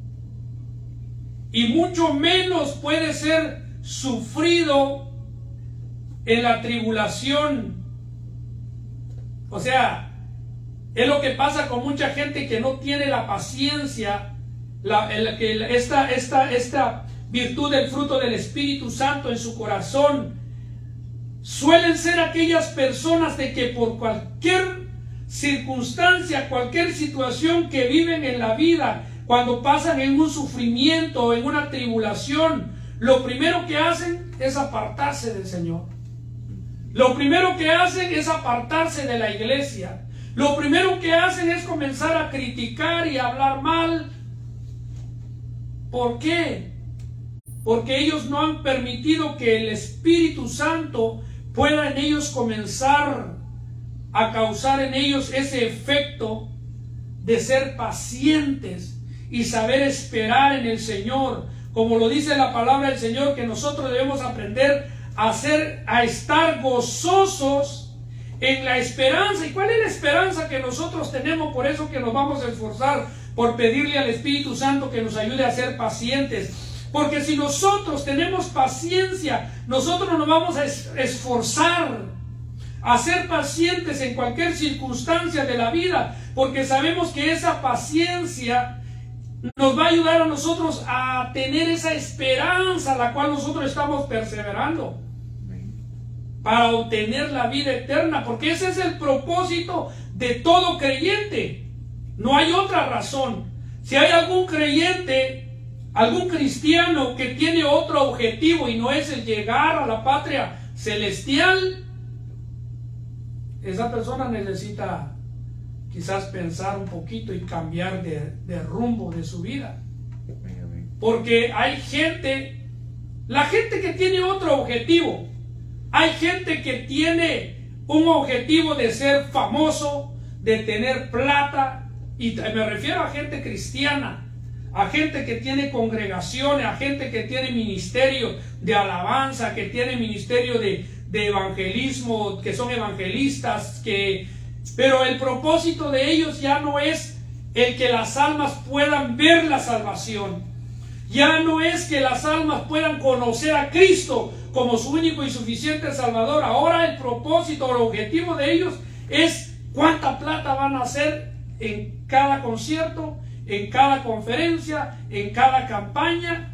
Y mucho menos puede ser sufrido en la tribulación. O sea, es lo que pasa con mucha gente que no tiene la paciencia, la, el, que esta, esta, esta virtud del fruto del Espíritu Santo en su corazón. Suelen ser aquellas personas de que por cualquier circunstancia, cualquier situación que viven en la vida, cuando pasan en un sufrimiento o en una tribulación, lo primero que hacen es apartarse del Señor. Lo primero que hacen es apartarse de la iglesia. Lo primero que hacen es comenzar a criticar y a hablar mal. ¿Por qué? Porque ellos no han permitido que el Espíritu Santo pueda en ellos comenzar a causar en ellos ese efecto de ser pacientes y saber esperar en el Señor, como lo dice la palabra del Señor, que nosotros debemos aprender a hacer, a estar gozosos en la esperanza. ¿Y cuál es la esperanza que nosotros tenemos? Por eso que nos vamos a esforzar por pedirle al Espíritu Santo que nos ayude a ser pacientes, porque si nosotros tenemos paciencia, nosotros nos vamos a esforzar a ser pacientes en cualquier circunstancia de la vida, porque sabemos que esa paciencia nos va a ayudar a nosotros a tener esa esperanza a la cual nosotros estamos perseverando para obtener la vida eterna, porque ese es el propósito de todo creyente. No hay otra razón. Si hay algún creyente, algún cristiano que tiene otro objetivo y no es el llegar a la patria celestial, esa persona necesita quizás pensar un poquito y cambiar de, de rumbo de su vida. Porque hay gente, la gente que tiene otro objetivo, hay gente que tiene un objetivo de ser famoso, de tener plata, y me refiero a gente cristiana, a gente que tiene congregaciones, a gente que tiene ministerio de alabanza, que tiene ministerio de, de evangelismo, que son evangelistas, que... pero el propósito de ellos ya no es el que las almas puedan ver la salvación. Ya no es que las almas puedan conocer a Cristo como su único y suficiente Salvador. Ahora el propósito, el objetivo de ellos es cuánta plata van a hacer en cada concierto, en cada conferencia, en cada campaña.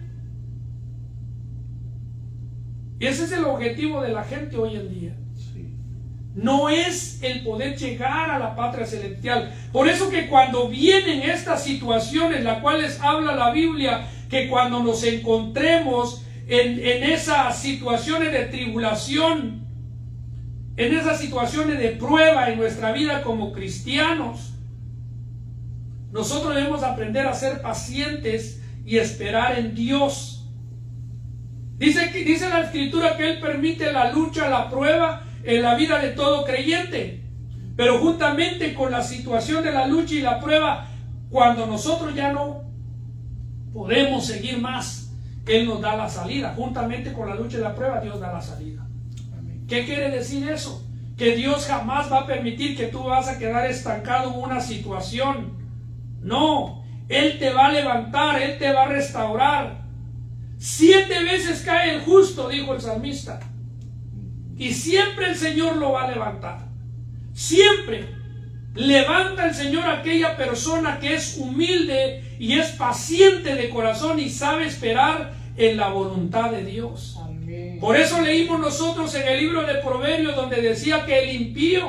Y ese es el objetivo de la gente hoy en día. no es el poder llegar a la patria celestial. Por eso que cuando vienen estas situaciones, las cuales habla la Biblia, que cuando nos encontremos en, en esas situaciones de tribulación, en esas situaciones de prueba en nuestra vida como cristianos, nosotros debemos aprender a ser pacientes y esperar en Dios. Dice, dice la Escritura que Él permite la lucha, la prueba en la vida de todo creyente. Pero juntamente con la situación de la lucha y la prueba, cuando nosotros ya no podemos seguir más, Él nos da la salida. Juntamente con la lucha y la prueba, Dios da la salida. Amén. ¿Qué quiere decir eso? Que Dios jamás va a permitir que tú vas a quedar estancado en una situación. No, Él te va a levantar, Él te va a restaurar. Siete veces cae el justo, dijo el salmista, y siempre el Señor lo va a levantar. Siempre levanta el Señor a aquella persona que es humilde y es paciente de corazón y sabe esperar en la voluntad de Dios. Amén. Por eso leímos nosotros en el libro de Proverbios donde decía que el impío,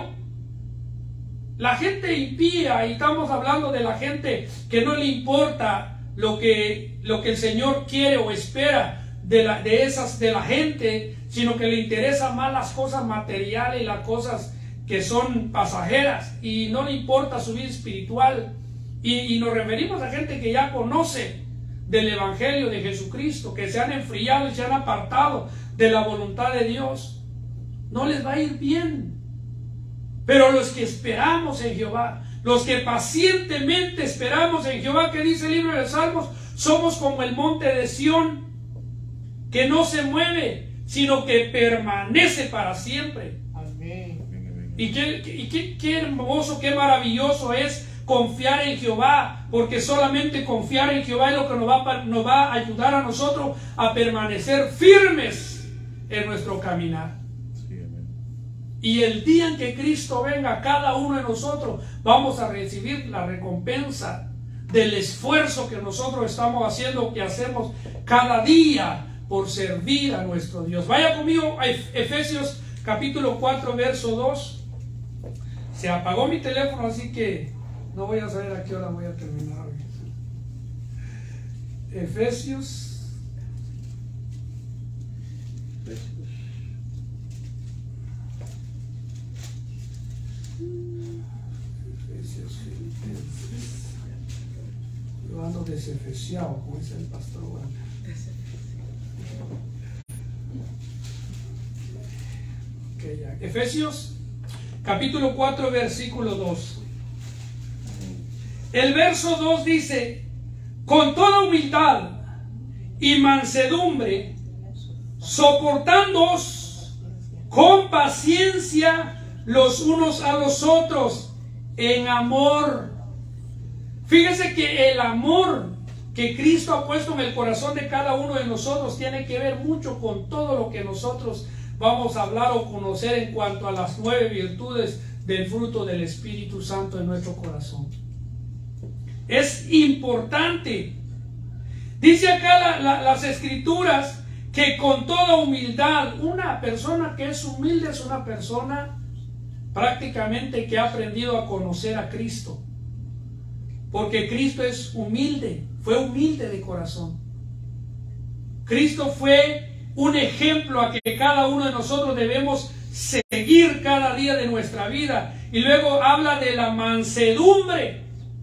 la gente impía, y estamos hablando de la gente que no le importa lo que, lo que el Señor quiere o espera de, la, de, esas, de la gente, sino que le interesan más las cosas materiales y las cosas que son pasajeras, y no le importa su vida espiritual. Y, y nos referimos a gente que ya conoce del Evangelio de Jesucristo, que se han enfriado y se han apartado de la voluntad de Dios. No les va a ir bien. Pero los que esperamos en Jehová, los que pacientemente esperamos en Jehová, que dice el libro de Salmos, somos como el monte de Sión, que no se mueve, sino que permanece para siempre. Amén. Y qué, y qué, qué hermoso, qué maravilloso es confiar en Jehová, porque solamente confiar en Jehová es lo que nos va, nos va a ayudar a nosotros a permanecer firmes en nuestro caminar. Sí, amén. Y el día en que Cristo venga, cada uno de nosotros vamos a recibir la recompensa del esfuerzo que nosotros estamos haciendo, que hacemos cada día por servir a nuestro Dios. Vaya conmigo a Efesios capítulo cuatro, verso dos. Se apagó mi teléfono, así que no voy a saber a qué hora voy a terminar. Efesios Efesios yo ando desefesiado, como dice el pastor Juan. Okay, ya. Efesios capítulo cuatro, versículo dos. El verso dos dice: con toda humildad y mansedumbre, soportándoos con paciencia los unos a los otros en amor. Fíjese que el amor que Cristo ha puesto en el corazón de cada uno de nosotros tiene que ver mucho con todo lo que nosotros vamos a hablar o conocer en cuanto a las nueve virtudes del fruto del Espíritu Santo en nuestro corazón. Es importante. Dice acá la, la, las Escrituras que con toda humildad, una persona que es humilde es una persona prácticamente que ha aprendido a conocer a Cristo, porque Cristo es humilde, fue humilde de corazón. Cristo fue un ejemplo a que cada uno de nosotros debemos seguir cada día de nuestra vida. Y luego habla de la mansedumbre.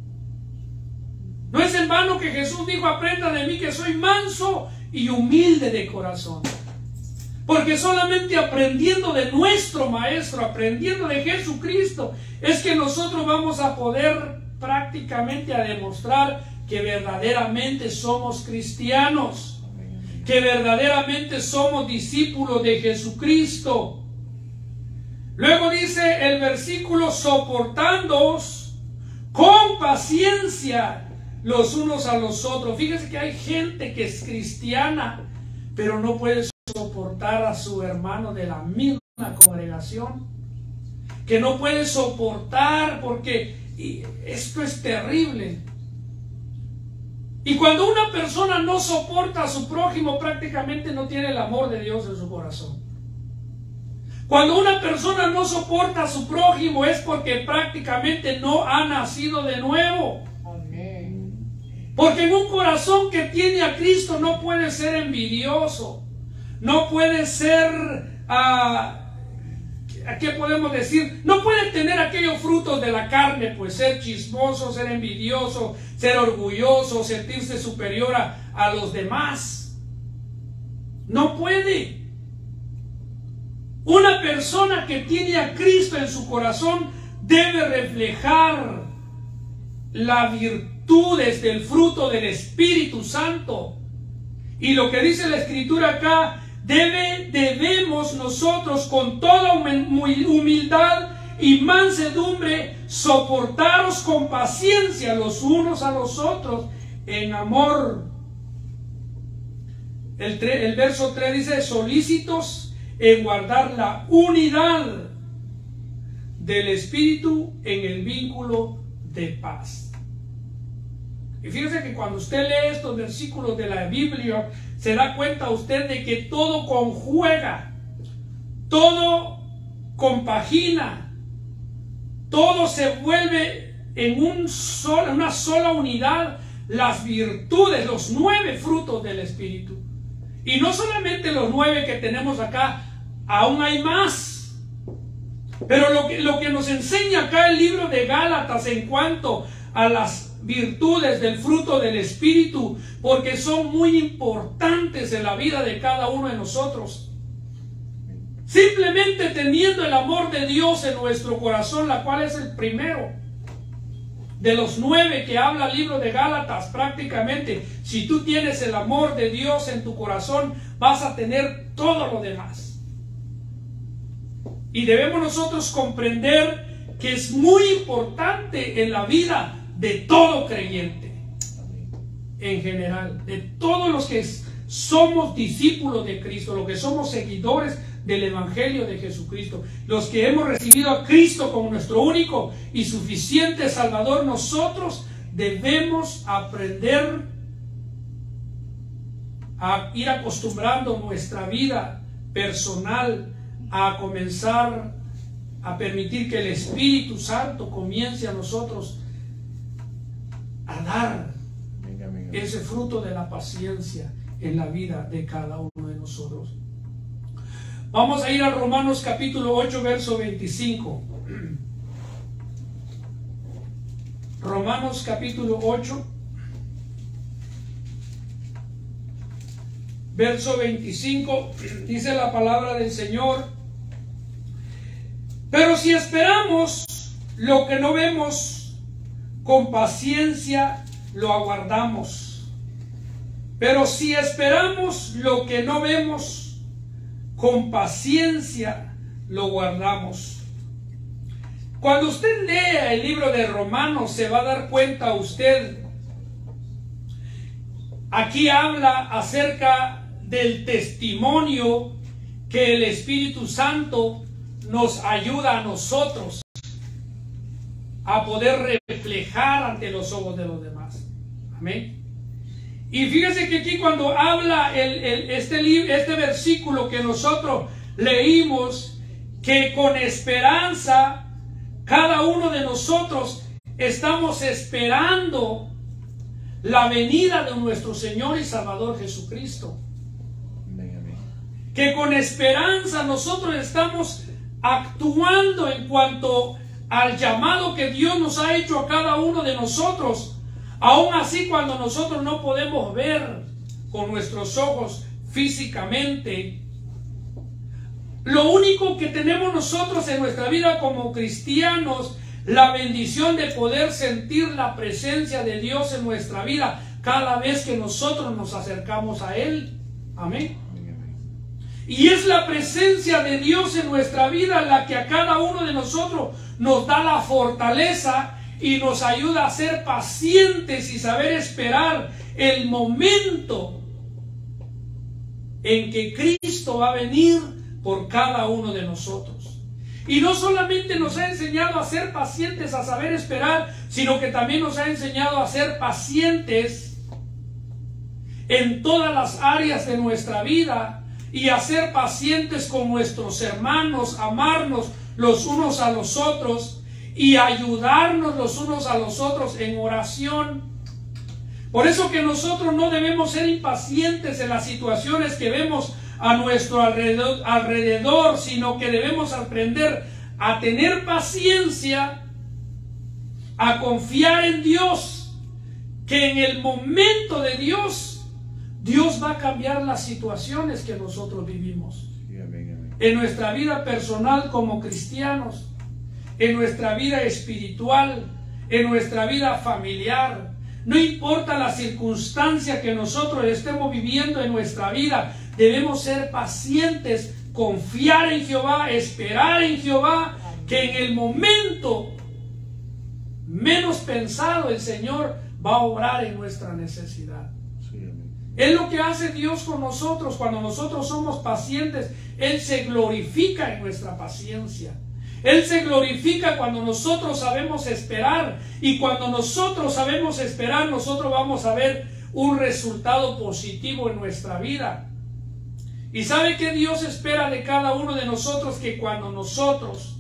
No es en vano que Jesús dijo: aprenda de mí que soy manso y humilde de corazón. Porque solamente aprendiendo de nuestro Maestro, aprendiendo de Jesucristo, es que nosotros vamos a poder prácticamente a demostrar que verdaderamente somos cristianos, que verdaderamente somos discípulos de Jesucristo. Luego dice el versículo: soportándoos con paciencia los unos a los otros. Fíjense que hay gente que es cristiana, pero no puede soportar a su hermano de la misma congregación, que no puede soportar, porque y esto es terrible. Y cuando una persona no soporta a su prójimo, prácticamente no tiene el amor de Dios en su corazón. Cuando una persona no soporta a su prójimo es porque prácticamente no ha nacido de nuevo. Amén. Porque en un corazón que tiene a Cristo no puede ser envidioso, no puede ser, uh, ¿qué podemos decir? No puede tener aquellos frutos de la carne, pues ser chismoso, ser envidioso, ser orgulloso, sentirse superior a, a los demás. No puede. Una persona que tiene a Cristo en su corazón debe reflejar las virtudes del fruto del Espíritu Santo. Y lo que dice la Escritura acá, debe, debemos nosotros con toda humildad y mansedumbre soportaros con paciencia los unos a los otros en amor. El, tre, el verso tres dice, solícitos en guardar la unidad del Espíritu en el vínculo de paz. Y fíjese que cuando usted lee estos versículos de la Biblia, se da cuenta usted de que todo conjuega, todo compagina, todo se vuelve en un solo, una sola unidad, las virtudes, los nueve frutos del Espíritu. Y no solamente los nueve que tenemos acá, aún hay más. Pero lo que, lo que nos enseña acá el libro de Gálatas en cuanto a las virtudes del fruto del Espíritu, porque son muy importantes en la vida de cada uno de nosotros. Simplemente teniendo el amor de Dios en nuestro corazón, la cual es el primero de los nueve que habla el libro de Gálatas, prácticamente, si tú tienes el amor de Dios en tu corazón, vas a tener todo lo demás. Y debemos nosotros comprender que es muy importante en la vida de todo creyente, en general, de todos los que somos discípulos de Cristo, los que somos seguidores del Evangelio de Jesucristo, los que hemos recibido a Cristo como nuestro único y suficiente Salvador. Nosotros debemos aprender a ir acostumbrando nuestra vida personal a comenzar a permitir que el Espíritu Santo comience a nosotros a dar venga, venga. ese fruto de la paciencia en la vida de cada uno de nosotros. Vamos a ir a Romanos capítulo ocho, verso veinticinco. Romanos capítulo ocho, verso veinticinco, dice la palabra del Señor: pero si esperamos lo que no vemos, con paciencia lo aguardamos. Pero si esperamos lo que no vemos, con paciencia lo guardamos. Cuando usted lea el libro de Romanos, se va a dar cuenta usted, aquí habla acerca del testimonio que el Espíritu Santo nos ayuda a nosotros a poder reflejar ante los ojos de los demás. Amén. Y fíjese que aquí cuando habla el, el, este, libro, este versículo que nosotros leímos, que con esperanza cada uno de nosotros estamos esperando la venida de nuestro Señor y Salvador Jesucristo. Que con esperanza nosotros estamos actuando en cuanto al llamado que Dios nos ha hecho a cada uno de nosotros. Aún así, cuando nosotros no podemos ver con nuestros ojos físicamente, lo único que tenemos nosotros en nuestra vida como cristianos, la bendición de poder sentir la presencia de Dios en nuestra vida cada vez que nosotros nos acercamos a Él. Amén. Y es la presencia de Dios en nuestra vida la que a cada uno de nosotros nos da la fortaleza y nos ayuda a ser pacientes y saber esperar el momento en que Cristo va a venir por cada uno de nosotros. Y no solamente nos ha enseñado a ser pacientes, a saber esperar, sino que también nos ha enseñado a ser pacientes en todas las áreas de nuestra vida, y a ser pacientes con nuestros hermanos, amarnos los unos a los otros y ayudarnos los unos a los otros en oración. Por eso que nosotros no debemos ser impacientes en las situaciones que vemos a nuestro alrededor, alrededor, sino que debemos aprender a tener paciencia, a confiar en Dios, que en el momento de Dios, Dios va a cambiar las situaciones que nosotros vivimos. Sí, amén, amén. En nuestra vida personal como cristianos, en nuestra vida espiritual, en nuestra vida familiar. No importa la circunstancia que nosotros estemos viviendo en nuestra vida, debemos ser pacientes, confiar en Jehová, esperar en Jehová, que en el momento menos pensado el Señor va a obrar en nuestra necesidad. Sí, amén. Es lo que hace Dios con nosotros. Cuando nosotros somos pacientes, Él se glorifica en nuestra paciencia. Él se glorifica cuando nosotros sabemos esperar, y cuando nosotros sabemos esperar, nosotros vamos a ver un resultado positivo en nuestra vida. Y sabe que Dios espera de cada uno de nosotros, que cuando nosotros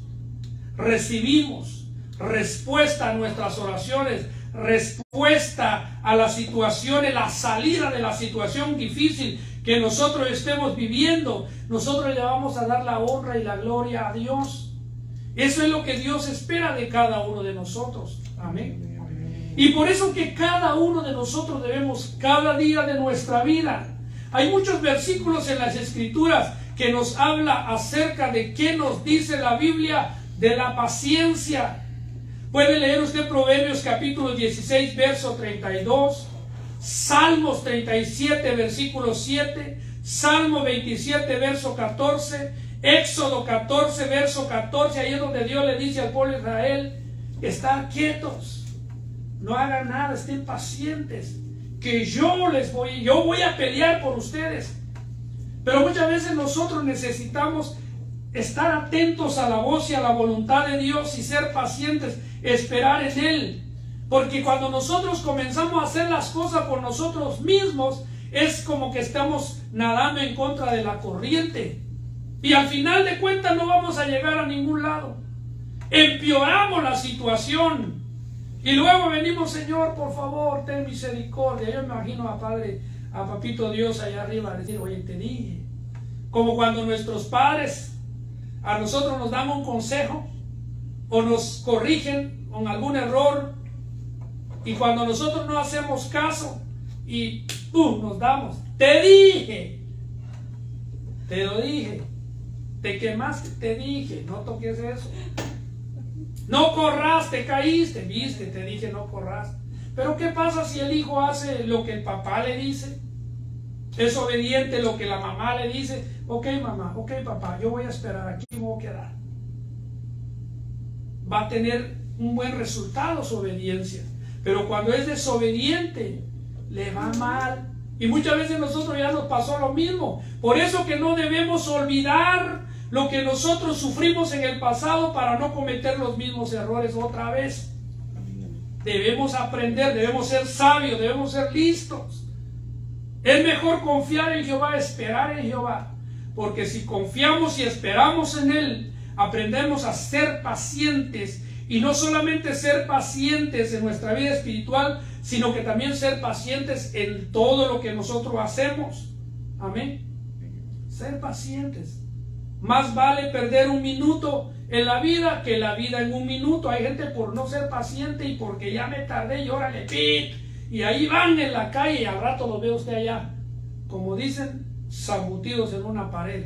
recibimos respuesta a nuestras oraciones, respuesta a las situaciones, la salida de la situación difícil que nosotros estemos viviendo, nosotros le vamos a dar la honra y la gloria a Dios. Eso es lo que Dios espera de cada uno de nosotros. Amén. Y por eso que cada uno de nosotros debemos, cada día de nuestra vida, hay muchos versículos en las Escrituras que nos habla acerca de qué nos dice la Biblia de la paciencia. Puede leer usted Proverbios capítulo dieciséis, verso treinta y dos, Salmos treinta y siete, versículo siete, Salmo veintisiete, verso catorce, Éxodo catorce, verso catorce, ahí es donde Dios le dice al pueblo de Israel: están quietos, no hagan nada, estén pacientes, que yo les voy, yo voy a pelear por ustedes. Pero muchas veces nosotros necesitamos estar atentos a la voz y a la voluntad de Dios y ser pacientes, esperar en Él. Porque cuando nosotros comenzamos a hacer las cosas por nosotros mismos, es como que estamos nadando en contra de la corriente. Y al final de cuentas no vamos a llegar a ningún lado. Empeoramos la situación. Y luego venimos: Señor, por favor, ten misericordia. Yo me imagino a Padre, a Papito Dios allá arriba decir: oye, te dije. Como cuando nuestros padres a nosotros nos dan un consejo o nos corrigen con algún error, y cuando nosotros no hacemos caso y ¡pum!, nos damos: te dije, te lo dije, te quemaste, te dije, no toques eso, no corras, te caíste, viste, te dije no corras. Pero ¿qué pasa si el hijo hace lo que el papá le dice? Es obediente lo que la mamá le dice. Ok, mamá, ok, papá, yo voy a esperar, aquí me voy a quedar. Va a tener un buen resultado su obediencia. Pero cuando es desobediente, le va mal. Y muchas veces nosotros ya nos pasó lo mismo. Por eso que no debemos olvidar lo que nosotros sufrimos en el pasado para no cometer los mismos errores otra vez. Debemos aprender, debemos ser sabios, debemos ser listos. Es mejor confiar en Jehová, esperar en Jehová. Porque si confiamos y esperamos en Él, aprendemos a ser pacientes. Y no solamente ser pacientes en nuestra vida espiritual, sino que también ser pacientes en todo lo que nosotros hacemos. Amén. Ser pacientes. Más vale perder un minuto en la vida que la vida en un minuto. Hay gente por no ser paciente y porque ya me tardé y órale, pit. Y ahí van en la calle y al rato los ve usted allá, como dicen, zambutidos en una pared,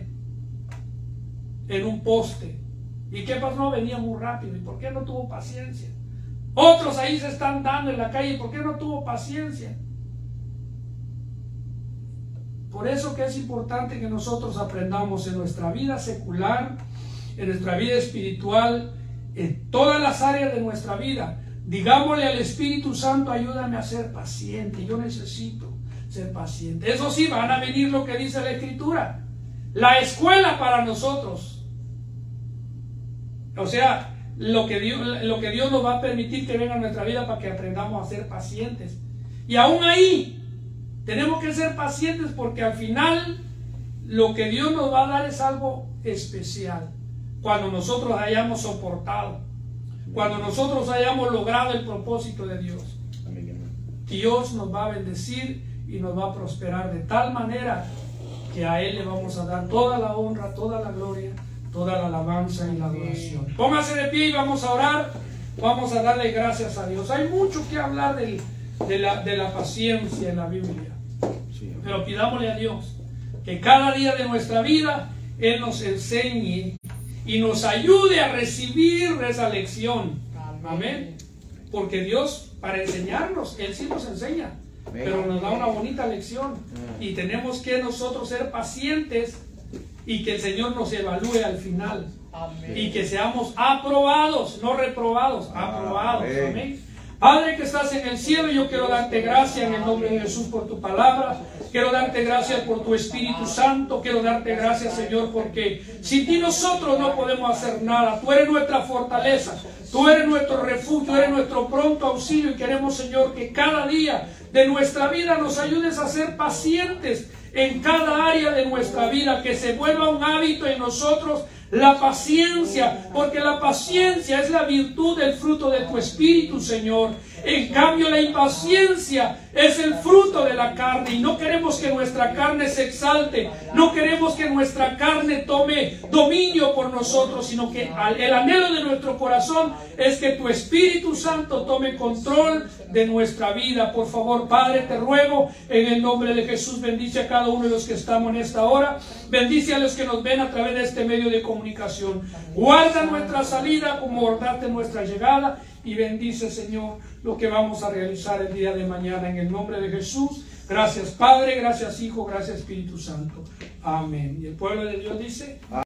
en un poste. ¿Y qué pasó? No, venía muy rápido. ¿Y por qué no tuvo paciencia? Otros ahí se están dando en la calle. ¿Por qué no tuvo paciencia? Por eso que es importante que nosotros aprendamos en nuestra vida secular, en nuestra vida espiritual, en todas las áreas de nuestra vida. Digámosle al Espíritu Santo: ayúdame a ser paciente. Yo necesito ser paciente. Eso sí, van a venir lo que dice la Escritura, la escuela para nosotros. O sea, lo que, Dios, lo que Dios nos va a permitir que venga a nuestra vida para que aprendamos a ser pacientes. Y aún ahí tenemos que ser pacientes, porque al final lo que Dios nos va a dar es algo especial. Cuando nosotros hayamos soportado, cuando nosotros hayamos logrado el propósito de Dios, Dios nos va a bendecir y nos va a prosperar de tal manera que a Él le vamos a dar toda la honra, toda la gloria, toda la alabanza y la adoración. Póngase de pie y vamos a orar, vamos a darle gracias a Dios. Hay mucho que hablar del, de, la, de la paciencia en la Biblia, pero pidámosle a Dios que cada día de nuestra vida Él nos enseñe y nos ayude a recibir esa lección. Amén. Porque Dios, para enseñarnos, Él sí nos enseña, pero nos da una bonita lección. Y tenemos que nosotros ser pacientes y que el Señor nos evalúe al final. Amén. Y que seamos aprobados, no reprobados, aprobados. Amén. Amén. Padre que estás en el cielo, yo quiero darte gracias en el nombre de Jesús por tu palabra. Quiero darte gracias por tu Espíritu Santo. Quiero darte gracias, Señor, porque sin ti nosotros no podemos hacer nada. Tú eres nuestra fortaleza. Tú eres nuestro refugio, eres nuestro pronto auxilio. Y queremos, Señor, que cada día de nuestra vida nos ayudes a ser pacientes en cada área de nuestra vida. Que se vuelva un hábito en nosotros la paciencia, porque la paciencia es la virtud del fruto de tu Espíritu, Señor. En cambio, la impaciencia es el fruto de la carne, y no queremos que nuestra carne se exalte, no queremos que nuestra carne tome dominio por nosotros, sino que el anhelo de nuestro corazón es que tu Espíritu Santo tome control de nuestra vida. Por favor, Padre, te ruego en el nombre de Jesús, bendice a cada uno de los que estamos en esta hora, bendice a los que nos ven a través de este medio de comunicación. Guarda nuestra salida como guardaste nuestra llegada, y bendice, Señor, lo que vamos a realizar el día de mañana en el nombre de Jesús. Gracias, Padre, gracias, Hijo, gracias, Espíritu Santo. Amén. Y el pueblo de Dios dice...